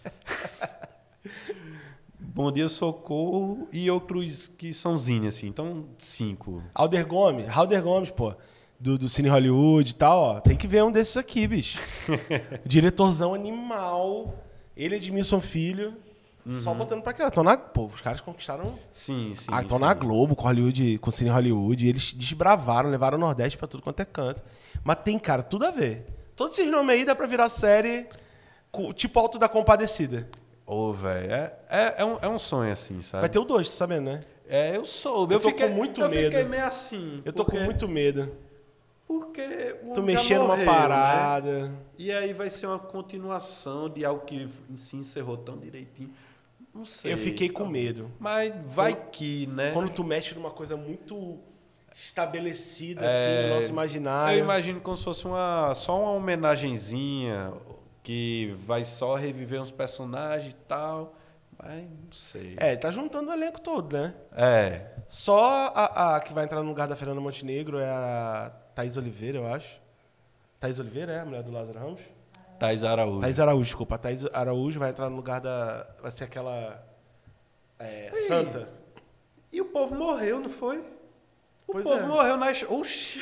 Bom Dia Socorro e outros que são zine, assim. Então, 5. Alder Gomes, pô. Do Cine Hollywood e tal, ó. Tem que ver um desses aqui, bicho. Diretorzão animal. Ele é Edmilson Filho. Só botando pra cá. Pô, os caras conquistaram... Sim. Estão na Globo com o Cine Hollywood. E eles desbravaram, levaram o Nordeste pra tudo quanto é canto. Mas tem, cara, tudo a ver. Todos esses nomes aí dá pra virar série tipo Auto da Compadecida. Velho, é um sonho assim, sabe? Vai ter o 2, tá sabendo, né? Eu soube. Eu tô com muito medo. Eu fiquei meio assim. Eu tô com muito medo. Porque tu mexendo numa parada. Né? E aí vai ser uma continuação de algo que se encerrou tão direitinho. Não sei. Eu fiquei com medo. Mas que, né? Quando tu mexe numa coisa muito estabelecida assim no nosso imaginário. Eu imagino como se fosse só uma homenagenzinha que vai só reviver uns personagens e tal. Mas não sei. Tá juntando o elenco todo, né? Só a que vai entrar no lugar da Fernanda Montenegro é a Thaís Oliveira, eu acho. Thaís Oliveira é a mulher do Lázaro Ramos? Thaís Araújo. Thaís Araújo, desculpa. A Thaís Araújo vai entrar no lugar vai ser aquela... Santa. E o povo morreu, não foi? O povo morreu na... Oxi!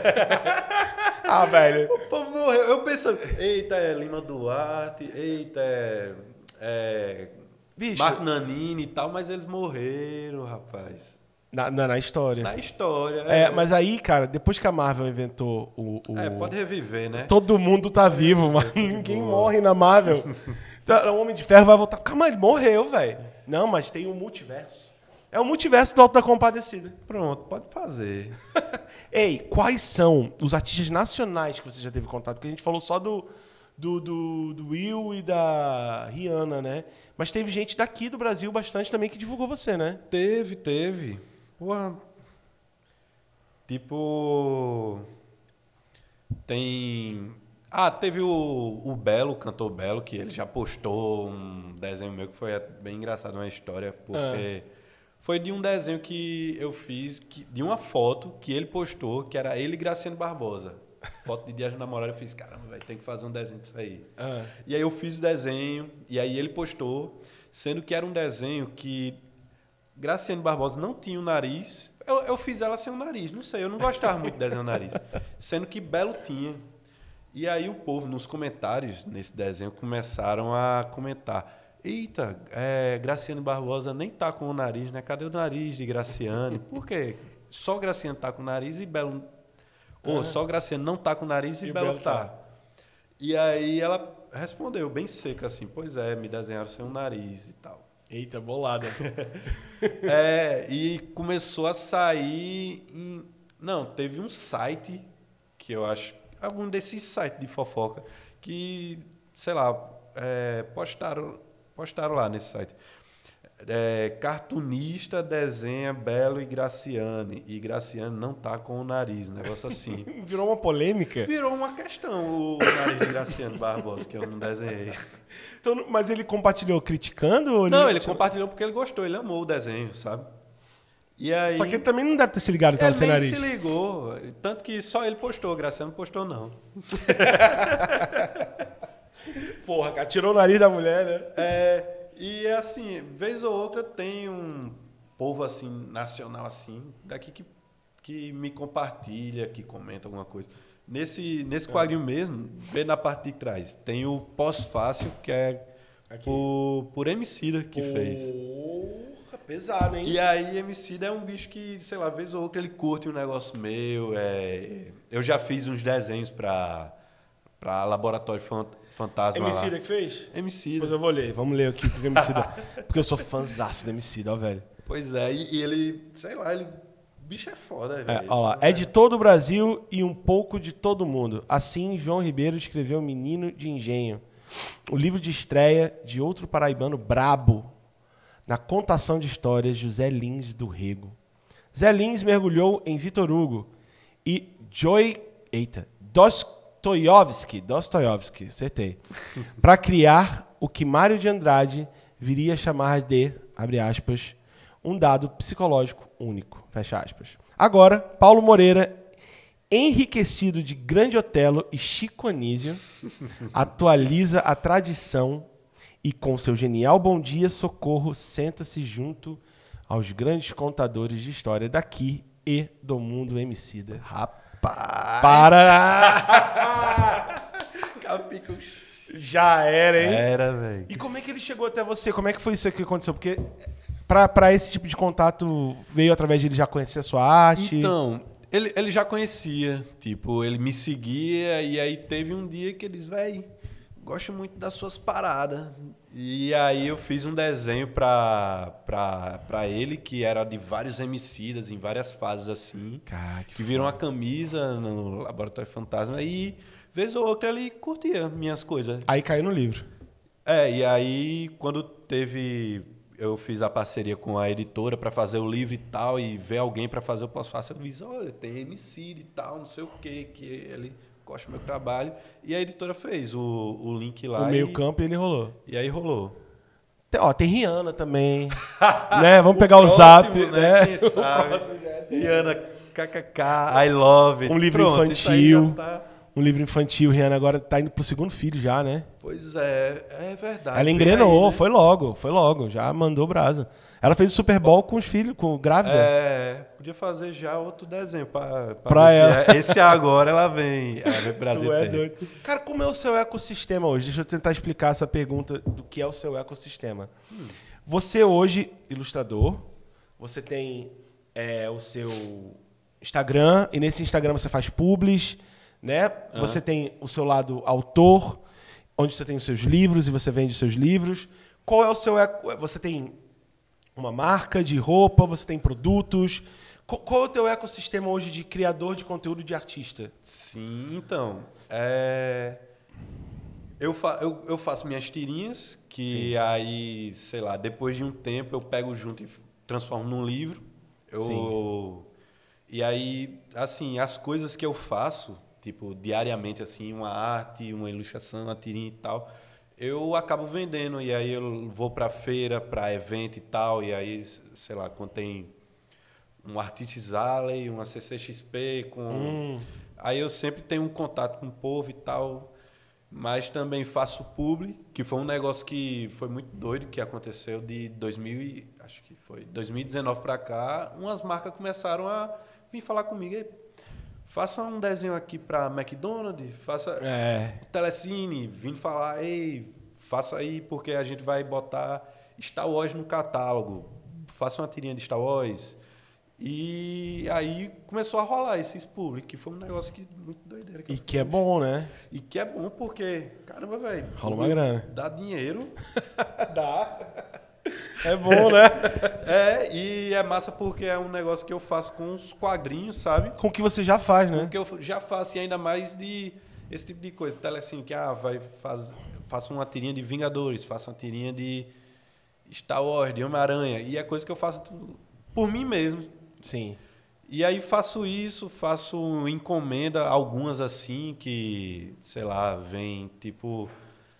Velho. O povo morreu. Eu pensando, eita, é Lima Duarte, eita, Bicho, Marco Nanini e tal, mas eles morreram, rapaz. na história. Na história. Mas aí, cara, depois que a Marvel inventou pode reviver, né? Todo mundo tá vivo, mano. Ninguém morre na Marvel. O Homem de Ferro vai voltar. Calma, ele morreu, velho. Não, mas tem um multiverso. É o multiverso do Alto da Compadecida. Pronto, pode fazer. Ei, quais são os artistas nacionais que você já teve contato? Porque a gente falou só do Will e da Rihanna, né? Mas teve gente daqui do Brasil bastante também que divulgou você, né? Teve. Porra. Tipo... Teve o Belo, o cantor Belo, que ele já postou um desenho meu que foi bem engraçado, uma história, porque foi de um desenho que eu fiz, de uma foto que ele postou, que era ele e Graciano Barbosa. Foto de Dia dos Namorados, eu fiz, caramba, velho, tem que fazer um desenho disso aí. E aí eu fiz o desenho, e aí ele postou, sendo que era um desenho que Graciano Barbosa não tinha o nariz. Eu fiz ela sem o nariz, não sei, eu não gostava muito de desenhar o nariz. Sendo que Belo tinha. E aí o povo, nos comentários, nesse desenho, começaram a comentar. Eita, Graciano Barbosa nem tá com o nariz, né? Cadê o nariz de Graciano? Por quê? Só Graciano tá com o nariz e Belo... só Graciano não tá com o nariz e Belo tá. E aí ela respondeu bem seca assim, pois é, me desenharam sem o nariz e tal. Eita, bolada. E começou a sair Não, teve um site que eu acho... Algum desses sites de fofoca que, sei lá, postaram lá nesse site. Cartunista desenha Belo e Graciane. E Graciane não tá com o nariz, negócio assim. Virou uma polêmica? Virou uma questão o nariz de Graciano Barbosa, que eu não desenhei. Então, mas ele compartilhou criticando? Ou não, ele compartilhou porque ele gostou, ele amou o desenho, sabe? E aí, só que ele também não deve ter se ligado que tava sem nariz. Ele nem se ligou, tanto que só ele postou, Graciano não postou não. Porra, cara, tirou o nariz da mulher, né? E assim, vez ou outra tem um povo assim, nacional assim, daqui que me compartilha, que comenta alguma coisa. Nesse quadrinho mesmo, vê na parte de trás, tem o Pós-Fácil, que é por Emicida que fez. Porra, pesado, hein? E aí, Emicida é um bicho que, sei lá, vez ou outra ele curte um negócio meu. Eu já fiz uns desenhos pra Laboratório Fantasma. Emicida que fez? Emicida. Pois eu vou ler, vamos ler aqui porque Emicida. Porque eu sou fãzaço do Emicida, ó, velho. Pois é, e ele, sei lá, o bicho é foda, velho. Ó lá, é de todo o Brasil e um pouco de todo mundo. Assim, João Ribeiro escreveu Menino de Engenho, o livro de estreia de outro paraibano brabo, na contação de histórias de Zé Lins do Rego. Zé Lins mergulhou em Vitor Hugo e Dostoiévski, acertei, para criar o que Mário de Andrade viria a chamar de, abre aspas, um dado psicológico único, fecha aspas. Agora, Paulo Moreira, enriquecido de Grande Otelo e Chico Anísio, atualiza a tradição e, com seu genial Bom Dia, Socorro, senta-se junto aos grandes contadores de história daqui e do mundo Emicida. Rapaz! Para! Já era, hein? Era, velho. E como é que ele chegou até você? Como é que foi isso que aconteceu? Porque pra esse tipo de contato, veio através de ele já conhecer a sua arte? Então, ele já conhecia. Tipo, ele me seguia e aí teve um dia que eles, velho, gosto muito das suas paradas. E aí eu fiz um desenho pra ele, que era de vários Emicidas, em várias fases assim. Cara, que virou uma camisa no Laboratório Fantasma. E, vez ou outra, ele curtia minhas coisas. Aí caiu no livro. E aí, quando eu fiz a parceria com a editora para fazer o livro e tal, e ver alguém para fazer o Pós-Fácil, eu vi, olha, tem Emicida e tal, não sei o quê, que ele gosta do meu trabalho. E a editora fez o link lá. O meio campo e ele rolou. E aí rolou. Tem Rihanna também. Né? Vamos pegar o Zap. Né? Quem sabe? Rihanna, kkk, I love it. Um livro Pronto, infantil. Tá... Um livro infantil. Rihanna agora tá indo pro segundo filho já, né? Pois é verdade. Ela engrenou, aí, né? foi logo. Já mandou brasa. Ela fez o Super Bowl com os filhos, com grávida. Podia fazer já outro desenho pra ela. Esse agora ela vem pro Brasil. Doido. Cara, como é o seu ecossistema hoje? Deixa eu tentar explicar essa pergunta do que é o seu ecossistema. Você hoje, ilustrador, você tem o seu Instagram, e nesse Instagram você faz publis, né? Você tem o seu lado autor, onde você tem os seus livros e você vende os seus livros. Qual é o seu... Você tem uma marca de roupa, você tem produtos... Qual é o teu ecossistema hoje de criador de conteúdo de artista? Sim, então... Eu faço minhas tirinhas, que aí, sei lá, depois de um tempo eu pego junto e transformo num livro. E aí, assim, as coisas que eu faço, tipo, diariamente, assim, uma arte, uma ilustração, uma tirinha e tal, eu acabo vendendo. E aí eu vou pra feira, pra evento e tal, e aí, sei lá, quando tem um Artistes Alley, uma CCXP, aí eu sempre tenho um contato com o povo e tal, mas também faço publi, que foi um negócio que foi muito doido que aconteceu de 2019 para cá. Umas marcas começaram a vir falar comigo: faça um desenho aqui para McDonald's, faça Telecine, vim falar: ei, faça aí porque a gente vai botar Star Wars no catálogo, faça uma tirinha de Star Wars. E aí começou a rolar esses públicos, que foi um negócio muito doideira. E que é bom, né? E que é bom porque, caramba, velho. Rola uma grana. Dá dinheiro. Dá. É bom, né? E é massa porque é um negócio que eu faço com os quadrinhos, sabe? Com o que você já faz, né? Com o que eu já faço, e ainda mais de esse tipo de coisa. Telecine, que faço uma tirinha de Vingadores, faço uma tirinha de Star Wars, de Homem-Aranha. E é coisa que eu faço por mim mesmo. Sim. E aí faço encomenda, algumas assim, que, sei lá, vem tipo,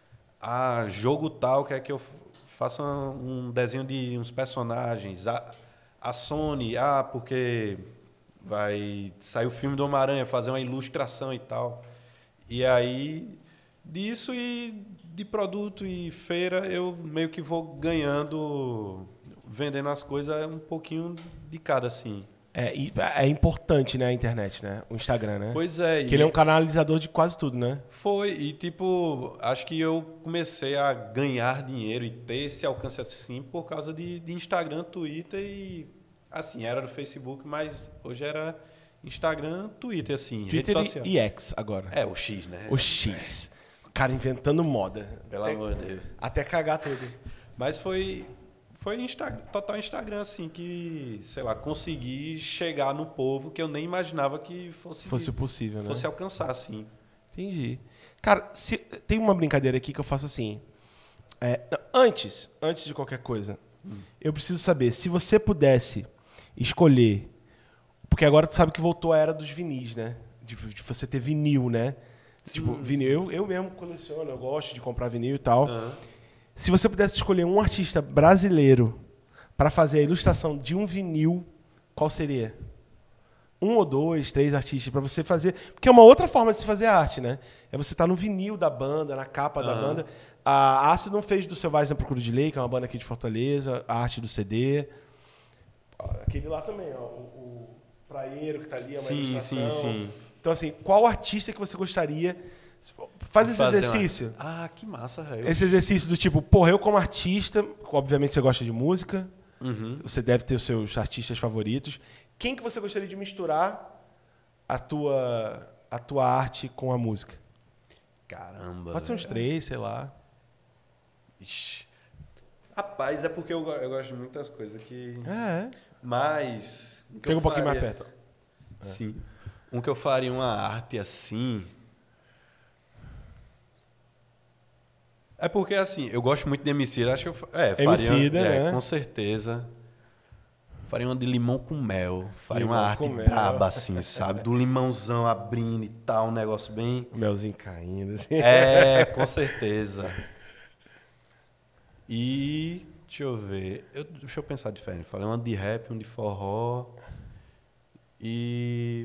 jogo tal, quer que eu faça um desenho de uns personagens. A Sony, porque vai sair o filme do Homem-Aranha, fazer uma ilustração e tal. E aí, disso e de produto e feira, eu meio que vou ganhando, vendendo as coisas um pouquinho de cada, assim. É importante, né, a internet, né? O Instagram, né? Pois é. Que ele é um canalizador de quase tudo, né? Foi. E, tipo, acho que eu comecei a ganhar dinheiro e ter esse alcance assim por causa de Instagram, Twitter e... Assim, era do Facebook, mas hoje era Instagram, Twitter, assim, Twitter rede social. E X agora. O X, né? O X. O cara inventando moda. Pelo amor de Deus. Até cagar tudo. Mas foi total Instagram, assim, que, sei lá, consegui chegar no povo que eu nem imaginava que fosse possível, né? Fosse alcançar, assim. Entendi. Cara, tem uma brincadeira aqui que eu faço assim. Antes de qualquer coisa, eu preciso saber, se você pudesse escolher... Porque agora tu sabe que voltou a era dos vinis, né? De você ter vinil, né? Tipo, vinil. Eu mesmo coleciono, eu gosto de comprar vinil e tal. Uhum. Se você pudesse escolher um artista brasileiro para fazer a ilustração de um vinil, qual seria? 1 ou 2, 3 artistas para você fazer... Porque é uma outra forma de se fazer arte, né? É você estar no vinil da banda, na capa da banda. A Ácido não fez do Selvagens na Procura de Lei, que é uma banda aqui de Fortaleza, a arte do CD. Aquele lá também, ó, o praieiro que está ali, é uma ilustração. Sim. Então, assim, qual artista que você gostaria... Faz esse exercício. Que massa, velho. Esse exercício do tipo, eu como artista, obviamente você gosta de música, você deve ter os seus artistas favoritos. Quem que você gostaria de misturar a tua arte com a música? Caramba. Pode ser uns 3, sei lá. Ixi. Rapaz, é porque eu gosto de muitas coisas que... Mas... Pega um pouquinho mais perto. Sim. Um que eu faria uma arte assim... É porque, assim, eu gosto muito de Emicida. Acho que eu faria... Emicida, né? Com certeza. Faria uma de limão com mel. Faria limão uma arte braba, assim, sabe? Do limãozão abrindo e tal, um negócio bem... O melzinho caindo, assim. Com certeza. E... Deixa eu ver. Deixa eu pensar diferente. Falei uma de rap, um de forró. E...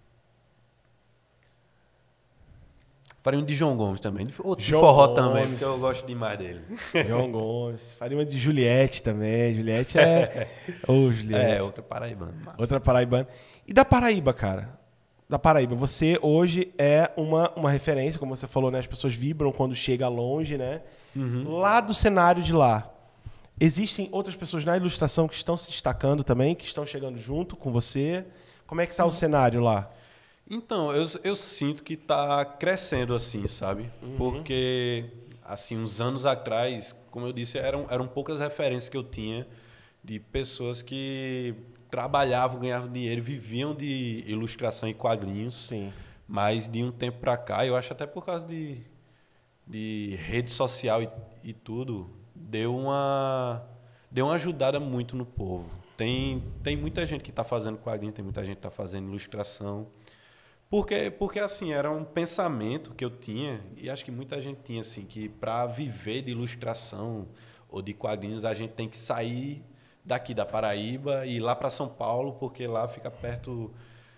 Faria um de João Gomes também. Outro de forró também, porque eu gosto demais dele. João Gomes. Faria uma de Juliette também. Juliette Juliette. Outra paraibana. Massa. Outra paraibana. E da Paraíba, cara? Da Paraíba. Você hoje é uma referência, como você falou, né? As pessoas vibram quando chega longe, né? Lá do cenário de lá. Existem outras pessoas na ilustração que estão se destacando também, que estão chegando junto com você. Como é que está o cenário lá? Então, eu sinto que está crescendo assim, sabe? Porque, assim, uns anos atrás, como eu disse, eram poucas referências que eu tinha de pessoas que trabalhavam, ganhavam dinheiro, viviam de ilustração e quadrinhos. Sim. Mas de um tempo para cá, eu acho até por causa de rede social e tudo, deu uma ajudada muito no povo. Tem muita gente que está fazendo quadrinho, tem muita gente que está fazendo ilustração. Porque assim, era um pensamento que eu tinha, e acho que muita gente tinha, assim, que para viver de ilustração ou de quadrinhos, a gente tem que sair daqui da Paraíba e ir lá para São Paulo, porque lá fica perto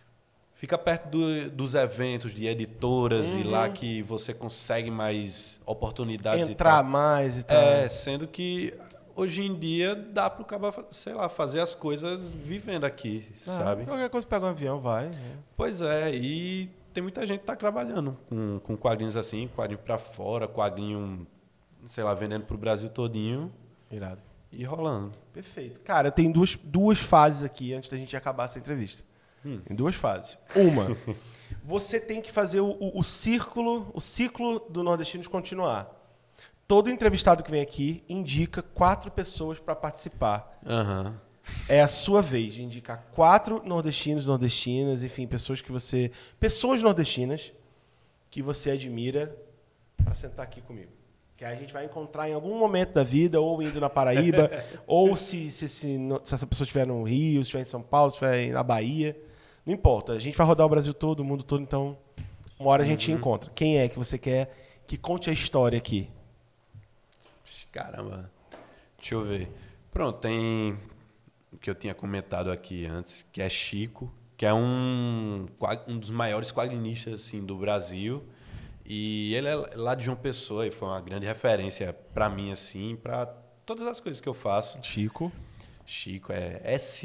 dos eventos de editoras e lá que você consegue mais oportunidades. Entrar mais e tal. Sendo que hoje em dia dá para o cara, sei lá, fazer as coisas vivendo aqui, sabe? Qualquer coisa pega um avião, vai. Pois é, e tem muita gente que está trabalhando com quadrinhos assim, quadrinho para fora, quadrinho, sei lá, vendendo para o Brasil todinho. Irado. E rolando. Perfeito. Cara, eu tenho duas fases aqui antes da gente acabar essa entrevista. Em 2 fases. Uma, você tem que fazer o ciclo do Nordestinos continuar. Todo entrevistado que vem aqui indica 4 pessoas para participar. Uhum. É a sua vez de indicar 4 nordestinos, nordestinas, enfim, pessoas nordestinas que você admira para sentar aqui comigo. Que a gente vai encontrar em algum momento da vida, ou indo na Paraíba, ou se essa pessoa estiver no Rio, se estiver em São Paulo, se estiver na Bahia. Não importa. A gente vai rodar o Brasil todo, o mundo todo, então uma hora a gente encontra. Quem é que você quer que conte a história aqui? Caramba. Deixa eu ver. Pronto, tem o que eu tinha comentado aqui antes, que é Chico, que é um dos maiores quadrinistas assim, do Brasil. E ele é lá de João Pessoa e foi uma grande referência para mim, assim, para todas as coisas que eu faço. Chico é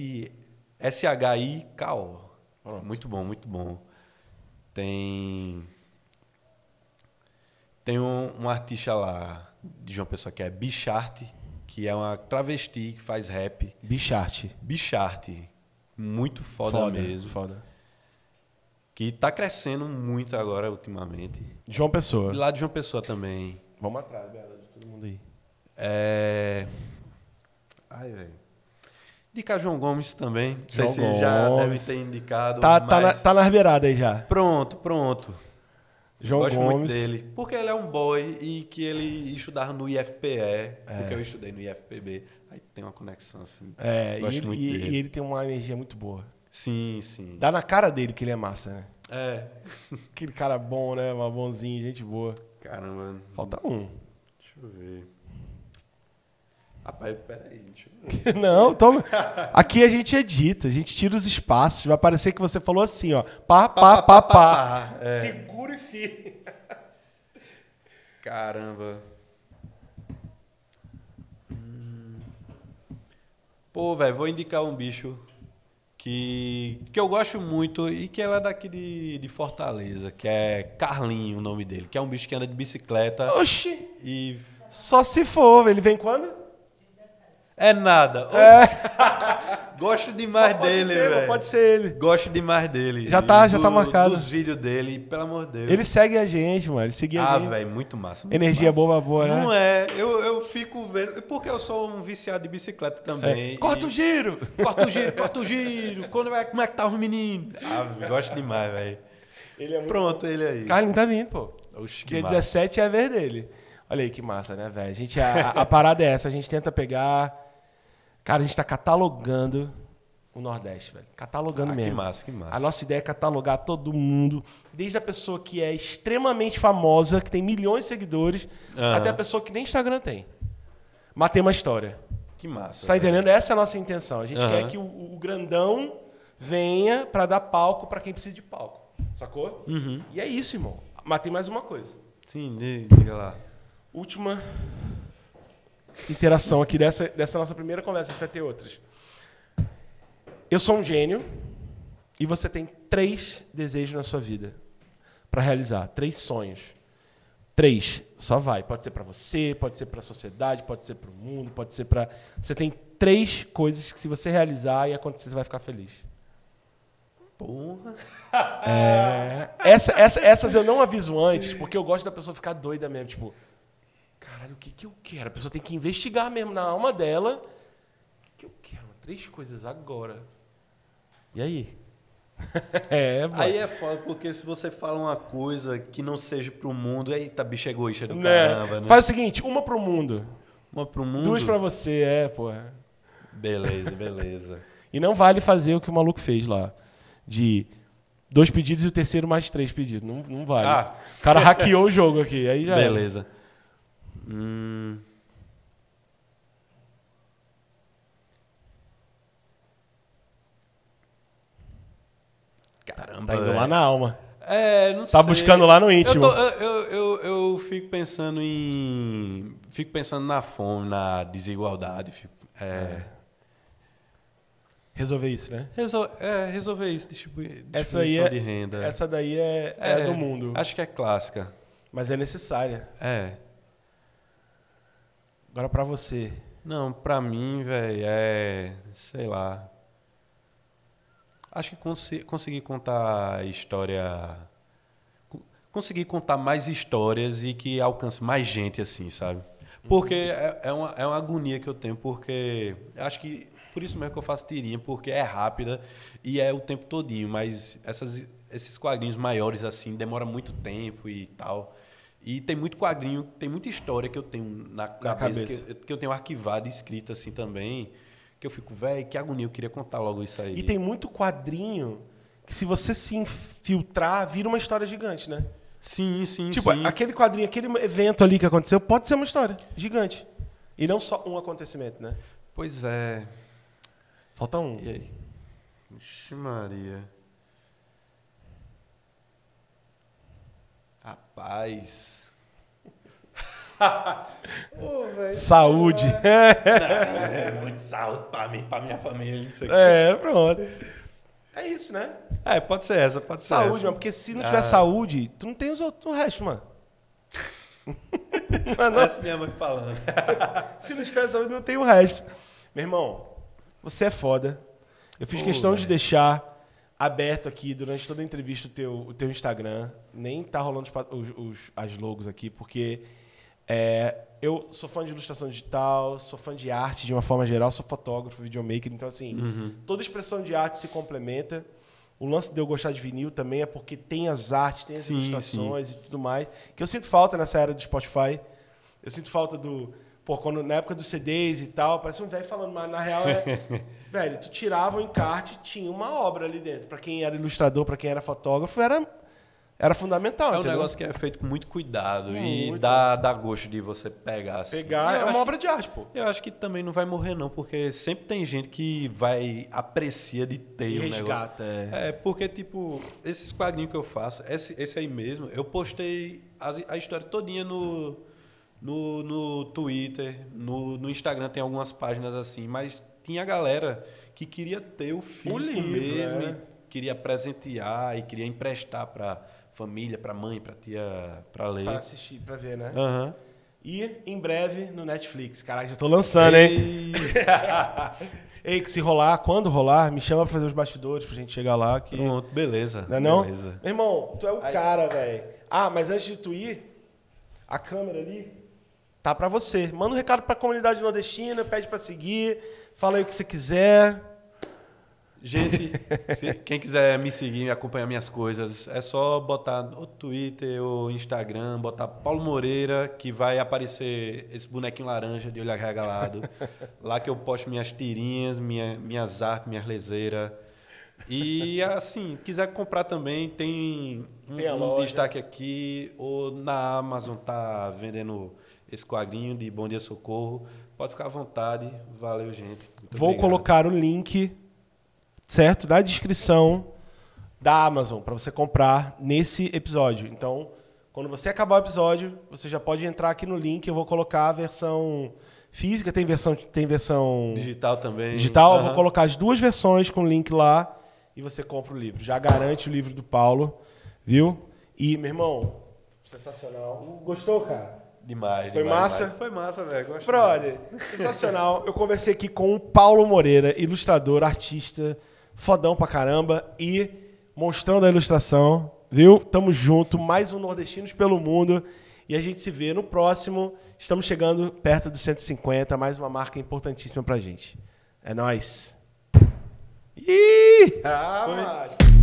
S-H-I-K-O. Pronto. Muito bom, muito bom. Tem um artista lá de João Pessoa que é Bicharte, que é uma travesti que faz rap. Bicharte. Muito foda mesmo. Foda. Que tá crescendo muito agora, ultimamente. João Pessoa. E lá de João Pessoa também. Vamos atrás, Bela, de todo mundo aí. Ai, velho. Indicar João Gomes também. Não sei João se já Gomes. deve ter indicado. Tá nas beiradas aí já. Pronto. João Gosto Gomes. muito dele. Porque ele é um boy e que ele estudava no IFPE. Porque eu estudei no IFPB. Aí tem uma conexão assim. Gosto muito dele. E ele tem uma energia muito boa. Sim. Dá na cara dele que ele é massa, né? Aquele cara bom, né? Uma bonzinho, gente boa. Caramba. Falta um. Deixa eu ver. Rapaz, peraí, deixa eu ver. Não, toma. Aqui a gente edita, a gente tira os espaços. Vai parecer que você falou assim, ó. Pá. Seguro e firme. Caramba. Pô, velho, vou indicar um bicho que eu gosto muito e que ela é daqui de Fortaleza, que é Carlinho, o nome dele, que é um bicho que anda de bicicleta. Oxi! E só se for, ele vem quando? É nada. Gosto demais dele, velho. Pode ser ele. Gosto demais dele. Já tá marcado. Dos vídeos dele, pelo amor de Deus. Ele segue a gente, mano. Ele segue a gente. Velho, muito massa. Muito Energia massa. boa, né? Não é. Eu fico vendo. Porque eu sou um viciado de bicicleta também. Corta o giro! Corta o giro. Como é que tá os meninos? Gosto demais, velho. Pronto, ele aí. Carlinhos tá vindo, pô. Oxe, Dia 17 é a vez dele. Olha aí que massa, né, velho? A parada é essa. A gente tenta pegar... Cara, a gente tá catalogando o Nordeste, velho. Catalogando mesmo. Que massa. A nossa ideia é catalogar todo mundo. Desde a pessoa que é extremamente famosa, que tem milhões de seguidores, até a pessoa que nem Instagram tem. Mas tem uma história. Que massa. Você tá entendendo? Essa é a nossa intenção. A gente quer que o grandão venha pra dar palco pra quem precisa de palco. Sacou? E é isso, irmão. Mas tem mais uma coisa. Sim, diga lá. Última interação aqui dessa nossa primeira conversa, a gente vai ter outras. Eu sou um gênio e você tem 3 desejos na sua vida para realizar, 3 sonhos. 3, só vai. Pode ser pra você, pode ser pra sociedade, pode ser pro mundo, pode ser pra... Você tem 3 coisas que se você realizar e acontecer, você vai ficar feliz. Porra. Essas eu não aviso antes, porque eu gosto da pessoa ficar doida mesmo. Tipo, caralho, o que eu quero? A pessoa tem que investigar mesmo na alma dela. O que eu quero? 3 coisas agora. E aí? Aí é foda, porque se você fala uma coisa que não seja pro mundo, eita, bicho egoísta do caramba, né? Faz o seguinte, uma pro mundo. Uma pro mundo? 2 pra você, porra. Beleza. E não vale fazer o que o maluco fez lá. De 2 pedidos e o terceiro mais 3 pedidos. Não vale. O cara hackeou o jogo aqui. Aí já beleza. Caramba, tá indo lá na alma. Não tá sei. buscando lá no íntimo. Eu fico pensando em... Fico pensando na fome, na desigualdade. Resolver isso, né? Resolver isso, distribuição de renda. Essa daí é do mundo. Acho que é clássica. Mas é necessária. Agora pra você. Não, pra mim, velho, sei lá. Acho que conseguir contar história... Conseguir contar mais histórias e que alcance mais gente, assim, sabe? Porque é uma agonia que eu tenho, porque acho que por isso mesmo que eu faço tirinha, porque é rápida e é o tempo todinho, mas esses quadrinhos maiores, assim, demora muito tempo e tal. E tem muito quadrinho, tem muita história que eu tenho na cabeça. Que eu tenho arquivado e escrita assim também, que eu fico, velho, que agonia, eu queria contar logo isso aí. E tem muito quadrinho que se você se infiltrar, vira uma história gigante, né? Sim. Tipo, aquele quadrinho, aquele evento ali que aconteceu, pode ser uma história gigante. E não só um acontecimento, né? Pois é. Falta um. E aí? Vixe Maria. Rapaz. Saúde. Muito saúde pra mim, pra minha família. Isso aqui. Pronto. É isso, né? Pode ser essa, pode ser saúde, essa. Mano, porque se não tiver saúde, tu não tem o resto, mano. Parece minha mãe falando. Se não tiver saúde, não tem o resto. Meu irmão, você é foda. Eu fiz questão de deixar aberto aqui durante toda a entrevista o teu Instagram. Nem tá rolando as logos aqui, porque eu sou fã de ilustração digital, sou fã de arte de uma forma geral, sou fotógrafo, videomaker, então assim, toda expressão de arte se complementa. O lance de eu gostar de vinil também é porque tem as artes, tem as ilustrações e tudo mais, que eu sinto falta nessa era do Spotify. Eu sinto falta na época dos CDs e tal, parece um velho falando, mas na real velho, tu tirava o encarte, tinha uma obra ali dentro. Para quem era ilustrador, para quem era fotógrafo, era fundamental, um entendeu? negócio que é feito com muito cuidado e dá gosto de você pegar. Assim. Pegar uma obra de arte, pô. Eu acho que também não vai morrer, não, porque sempre tem gente que aprecia de ter e o resgata, negócio. Porque, tipo, esses quadrinhos que eu faço, esse aí mesmo, eu postei a história todinha no Twitter, no Instagram tem algumas páginas assim, mas tinha galera que queria ter o físico mesmo, e queria presentear e queria emprestar para família, para mãe, para tia, para ler. Para assistir, para ver, né? E em breve no Netflix. Caraca, já tô lançando, hein? Ei, se rolar, quando rolar, me chama pra fazer os bastidores pra gente chegar lá. Que... Pronto, beleza. Não? Beleza. Meu irmão, tu é o cara, velho. Mas antes de tu ir, a câmera ali tá pra você. Manda um recado pra comunidade nordestina, pede pra seguir, fala aí o que você quiser. Gente, quem quiser me seguir, acompanhar minhas coisas, é só botar no Twitter ou Instagram, botar Paulo Moreira, que vai aparecer esse bonequinho laranja de olho arregalado. Lá que eu posto minhas tirinhas, minhas artes, minhas leseiras. E, assim, quiser comprar também, tem um destaque aqui, ou na Amazon tá vendendo esse quadrinho de Bom Dia Socorro. Pode ficar à vontade. Valeu, gente. Muito obrigado. Colocar o link... certo? Na descrição da Amazon, para você comprar nesse episódio. Então, quando você acabar o episódio, você já pode entrar aqui no link, eu vou colocar a versão física, tem versão digital também. Digital, eu vou colocar as 2 versões com o link lá e você compra o livro. Já garante o livro do Paulo, viu? E, meu irmão, Sensacional. Gostou, cara? Demais. Foi demais, massa? demais. Foi massa, velho. Gosto Brother, sensacional. Eu conversei aqui com o Paulo Moreira, ilustrador, artista, fodão pra caramba e monstrão da ilustração, viu? Tamo junto, mais um Nordestinos pelo Mundo e a gente se vê no próximo. Estamos chegando perto dos 150, mais uma marca importantíssima pra gente. É nóis. Ih! Foi.